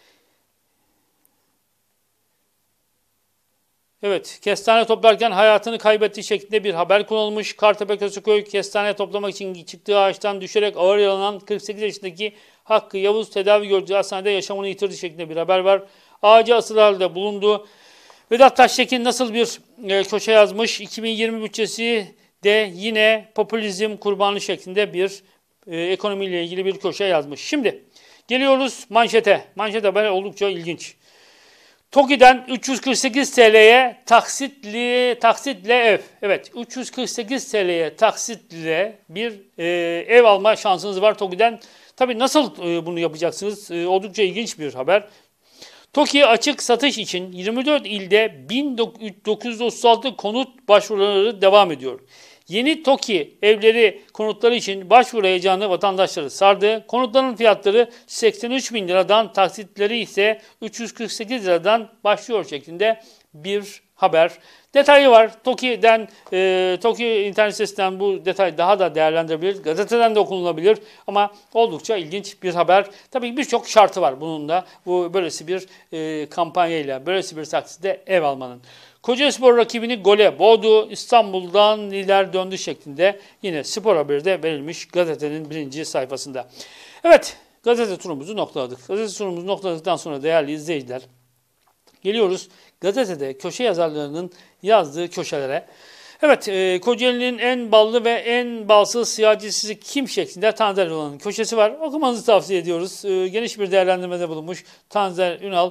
Evet, kestane toplarken hayatını kaybettiği şeklinde bir haber kullanılmış. Kartepe Köseköy kestane toplamak için çıktığı ağaçtan düşerek ağır yaralanan 48 yaşındaki Hakkı Yavuz tedavi gördüğü hastanede yaşamını yitirdi şeklinde bir haber var. Ağaca asılı halde bulundu. Vedat Taştekin nasıl bir köşe yazmış? 2020 bütçesi de yine popülizm kurbanı şeklinde bir ekonomiyle ilgili bir köşe yazmış. Şimdi geliyoruz manşete. Manşet haber oldukça ilginç. TOKİ'den 348 TL'ye taksitle ev. Evet 348 TL'ye taksitle bir ev alma şansınız var TOKİ'den. Tabii nasıl bunu yapacaksınız? Oldukça ilginç bir haber. TOKİ açık satış için 24 ilde 1936 konut başvuruları devam ediyor. Yeni TOKİ evleri konutları için başvuru heyecanı vatandaşları sardı. Konutların fiyatları 83 bin liradan, taksitleri ise 348 liradan başlıyor şeklinde bir haber. Detayı var. TOKİ internet sitesinden bu detay daha da değerlendirebilir. Gazeteden de okunulabilir ama oldukça ilginç bir haber. Tabii birçok şartı var bunun da. Bu böylesi bir kampanyayla, böylesi bir taksitle ev almanın. Kocaelispor rakibini gole boğdu. İstanbul'dan lider döndü şeklinde yine spor haberi de verilmiş gazetenin 1. sayfasında. Evet, gazete turumuzu noktaladık. Gazete turumuzu noktaladıktan sonra değerli izleyiciler, geliyoruz gazetede köşe yazarlarının yazdığı köşelere. Evet, Kocaeli'nin en ballı ve en balsız siyasetçisi kim şeklinde Tanzer Ünal'ın köşesi var. Okumanızı tavsiye ediyoruz. Geniş bir değerlendirmede bulunmuş Tanzer Ünal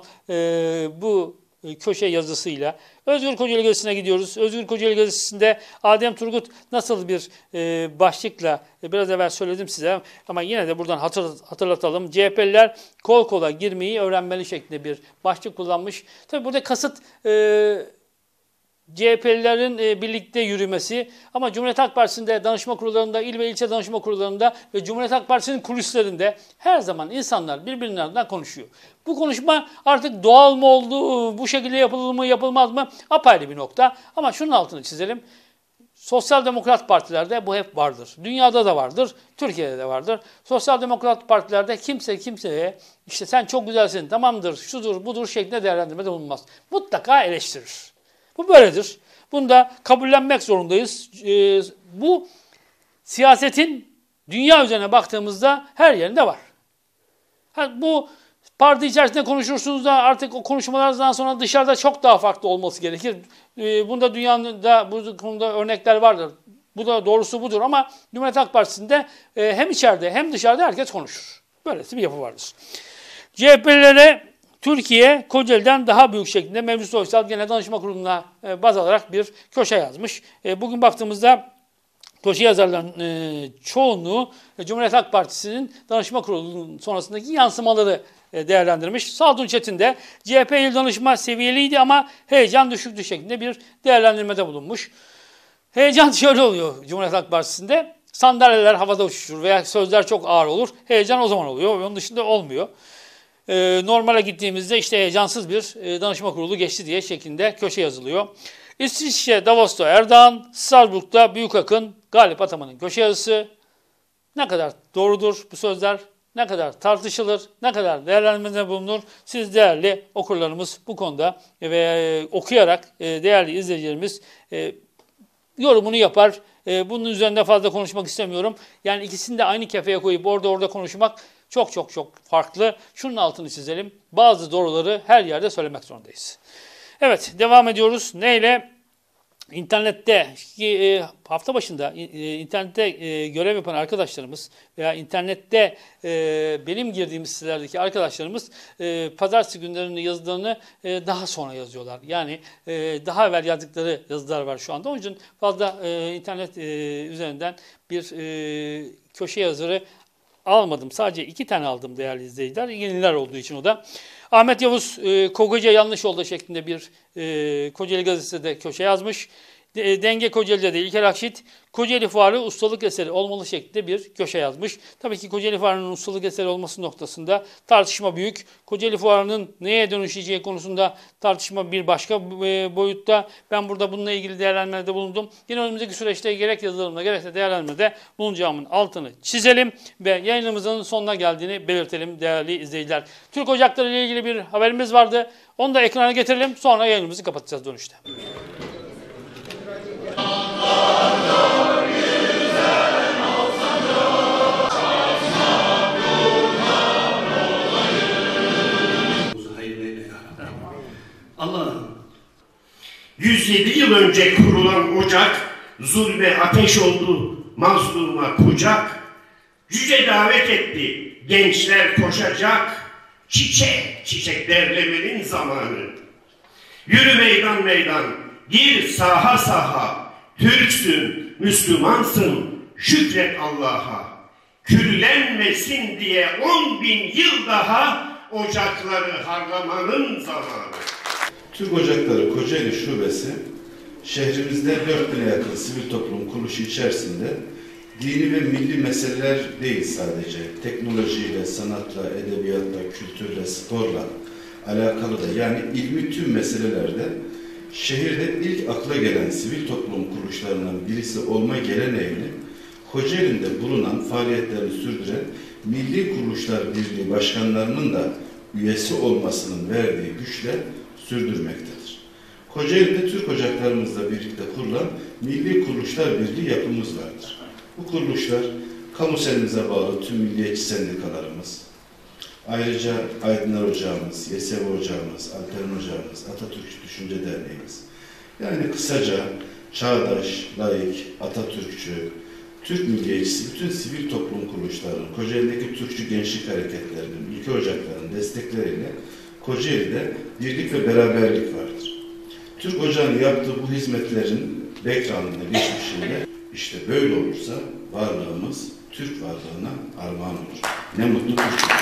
bu köşe yazısıyla. Özgür Kocaeli Gazetesi'ne gidiyoruz. Özgür Kocaeli Gazetesi'nde Adem Turgut nasıl bir başlıkla biraz evvel söyledim size ama yine de buradan hatırlatalım. CHP'liler kol kola girmeyi öğrenmeli şeklinde bir başlık kullanmış. Tabii burada kasıt CHP'lilerin birlikte yürümesi ama Cumhuriyet Halk Partisi'nde danışma kurullarında, il ve ilçe danışma kurullarında ve Cumhuriyet Halk Partisi'nin kulislerinde her zaman insanlar birbirlerinden konuşuyor. Bu konuşma artık doğal mı oldu, bu şekilde yapılır mı, yapılmaz mı apayrı bir nokta. Ama şunun altını çizelim. Sosyal demokrat partilerde bu hep vardır. Dünyada da vardır, Türkiye'de de vardır. Sosyal demokrat partilerde kimse kimseye işte sen çok güzelsin, tamamdır, şudur, budur şeklinde değerlendirmede bulunmaz. Mutlaka eleştirir. Bu böyledir. Bunu da kabullenmek zorundayız. Bu siyasetin dünya üzerine baktığımızda her yerinde var. Bu parti içerisinde konuşursunuz da artık o konuşmalardan sonra dışarıda çok daha farklı olması gerekir. Bunda dünyada bu konuda örnekler vardır. Bu da doğrusu budur ama Cumhuriyet Halk Partisi'nde hem içeride hem dışarıda herkes konuşur. Böylesi bir yapı vardır. CHP'lilere Türkiye Kocaeli'den daha büyük şeklinde Mevlüt Soysal Genel Danışma Kurulu'na baz alarak bir köşe yazmış. Bugün baktığımızda köşe yazarların çoğunluğu Cumhuriyet Halk Partisi'nin danışma kurulunun sonrasındaki yansımaları değerlendirmiş. Sadun Çetin de CHP il danışma seviyeliydi ama heyecan düşüktü şeklinde bir değerlendirmede bulunmuş. Heyecan şöyle oluyor Cumhuriyet Halk Partisi'nde. Sandalyeler havada uçuşur veya sözler çok ağır olur. Heyecan o zaman oluyor. Onun dışında olmuyor. Normale gittiğimizde işte heyecansız bir danışma kurulu geçti diye şeklinde köşe yazılıyor. İsviçre Davos'ta Erdoğan, Strasbourg'da Büyükakın, Galip Ataman'ın köşe yazısı. Ne kadar doğrudur bu sözler? Ne kadar tartışılır? Ne kadar değerlendirmede bulunur? Siz değerli okurlarımız bu konuda ve okuyarak değerli izleyicilerimiz yorumunu yapar. Bunun üzerinde fazla konuşmak istemiyorum. Yani ikisini de aynı kefeye koyup orada konuşmak çok farklı. Şunun altını çizelim. Bazı doğruları her yerde söylemek zorundayız. Evet, devam ediyoruz. Neyle? İnternette, hafta başında internette görev yapan arkadaşlarımız veya internette benim girdiğim sitelerdeki arkadaşlarımız pazartesi günlerinin yazılarını daha sonra yazıyorlar. Yani daha evvel yazdıkları yazılar var şu anda. Onun için fazla internet üzerinden bir köşe yazarı almadım. Sadece 2 tane aldım değerli izleyiciler. Yeniler olduğu için o da. Ahmet Yavuz Kocaeli yanlış oldu şeklinde bir Kocaeli gazetesinde köşe yazmış. Denge Kocaeli'de de İlker Akşit, Kocaeli Fuarı ustalık eseri olmalı şeklinde bir köşe yazmış. Tabii ki Kocaeli Fuarı'nın ustalık eseri olması noktasında tartışma büyük. Kocaeli Fuarı'nın neye dönüşeceği konusunda tartışma bir başka boyutta. Ben burada bununla ilgili değerlendirmede bulundum. Yine önümüzdeki süreçte gerek yazılımda gerekse değerlendirmede bulunacağımın altını çizelim ve yayınımızın sonuna geldiğini belirtelim değerli izleyiciler. Türk Ocakları ile ilgili bir haberimiz vardı. Onu da ekrana getirelim. Sonra yayınımızı kapatacağız dönüşte. Allah'ım, 107 yıl önce kurulan ocak, zulme ateş oldu, mazluma kucak. Yüce davet etti, gençler koşacak, çiçek derlemenin zamanı. Yürü meydan meydan, gir saha saha, Türksün, Müslümansın, şükret Allah'a. Küllenmesin diye 10.000 yıl daha ocakları harlamanın zamanı. Türk Ocakları Kocaeli Şubesi, şehrimizde 4.000'e yakın sivil toplum kuruluşu içerisinde dini ve milli meseleler değil sadece, teknolojiyle, sanatla, edebiyatla, kültürle, sporla alakalı da yani ilmi tüm meselelerde şehirde ilk akla gelen sivil toplum kuruluşlarından birisi olma geleneğini Kocaeli'nde bulunan faaliyetlerini sürdüren Milli Kuruluşlar Birliği başkanlarının da üyesi olmasının verdiği güçle sürdürmektedir. Kocaeli'de Türk Ocaklarımızla birlikte kurulan Milli Kuruluşlar Birliği yapımız vardır. Bu kuruluşlar kamu senimize bağlı tüm milliyetçi sendikalarımız, ayrıca Aydınlar Ocağımız, YSV Ocağımız, Alperen Ocağımız, Atatürkçü Düşünce Derneğimiz, yani kısaca çağdaş, laik, Atatürkçü, Türk milliyetçisi bütün sivil toplum kuruluşlarının, Kocaeli'deki Türkçü gençlik hareketlerinin, ülke ocaklarının destekleriyle Kocaeli'de birlik ve beraberlik vardır. Türk Ocağı'nın yaptığı bu hizmetlerin background'ına, geçmişinde işte böyle olursa varlığımız Türk varlığına armağan olur. Ne mutlu Türk'üm.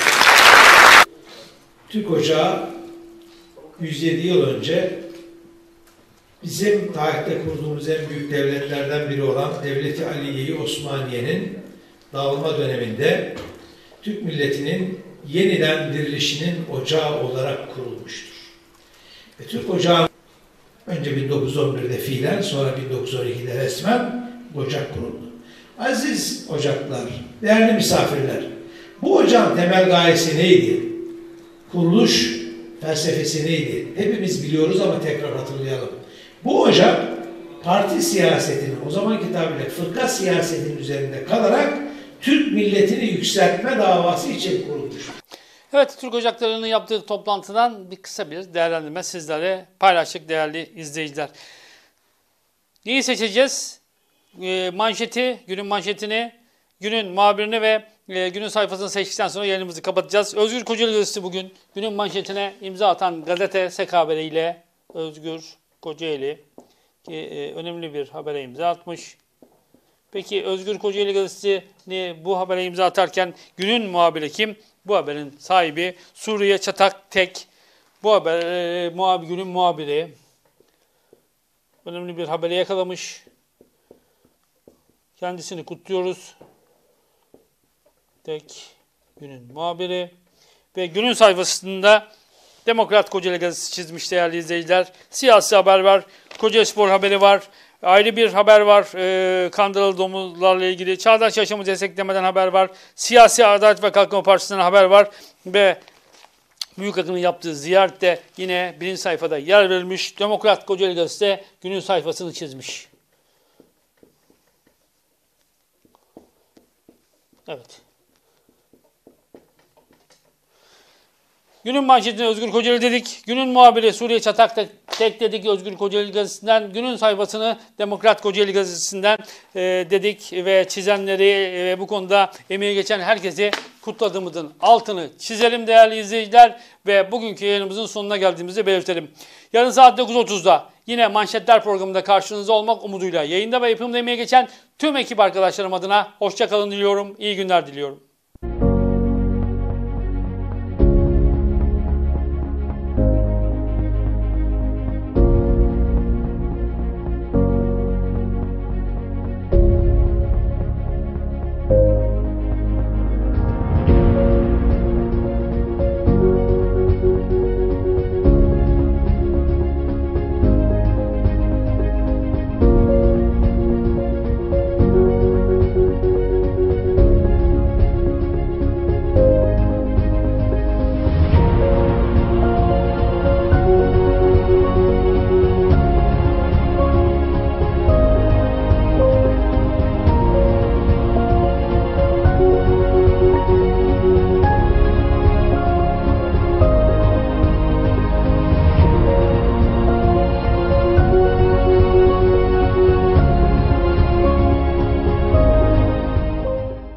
Türk Ocağı 107 yıl önce bizim tarihte kurduğumuz en büyük devletlerden biri olan Devleti Aliye-i Osmaniye'nin dağılma döneminde Türk milletinin yeniden dirilişinin ocağı olarak kurulmuştur. Ve Türk Ocağı önce 1911'de fiilen, sonra 1912'de resmen ocak kuruldu. Aziz ocaklar, değerli misafirler, bu ocağın temel gayesi neydi? Kuruluş felsefesi neydi? Hepimiz biliyoruz ama tekrar hatırlayalım. Bu ocak parti siyasetinin, o zamanki tabirle fırka siyasetinin üzerinde kalarak Türk milletini yükseltme davası için kurulmuştur. Evet, Türk Ocakları'nın yaptığı toplantıdan bir kısa bir değerlendirme sizlere paylaştık değerli izleyiciler. Neyi seçeceğiz? Manşeti, günün manşetini, günün muhabirini ve günün sayfasını seçtikten sonra yayınımızı kapatacağız. Özgür Kocaeli Gazetesi bugün günün manşetine imza atan gazete SK haberiyle Özgür Kocaeli önemli bir habere imza atmış. Peki Özgür Kocaeli Gazetesi'ni bu habere imza atarken günün muhabiri kim? Bu haberin sahibi Suriye Çatak Tek. Bu haber günün muhabiri. Önemli bir haberi yakalamış. Kendisini kutluyoruz. Tek günün muhabiri. Ve günün sayfasında Demokrat Kocaeli Gazetesi çizmiş değerli izleyiciler. Siyasi haber var. Kocaeli Spor haberi var. Ayrı bir haber var. Kandıralı domuzlarla ilgili. Çağdaş yaşamı desteklemeden haber var. Siyasi Adalet ve Kalkınma Partisi'nden haber var. Ve Büyükakın'ın yaptığı ziyarette yine birinci sayfada yer verilmiş. Demokrat Kocaeli Gazetesi günün sayfasını çizmiş. Evet. Günün manşetine Özgür Kocaeli dedik. Günün muhabiri Suriye Çatak Tek dedik Özgür Kocaeli Gazetesi'nden. Günün sayfasını Demokrat Kocaeli Gazetesi'nden dedik ve çizenleri ve bu konuda emeği geçen herkesi kutladığımızın altını çizelim değerli izleyiciler ve bugünkü yayınımızın sonuna geldiğimizi belirtelim. Yarın saat 9.30'da yine Manşetler programında karşınızda olmak umuduyla yayında ve yapımda emeği geçen tüm ekip arkadaşlarım adına hoşça kalın diliyorum, iyi günler diliyorum.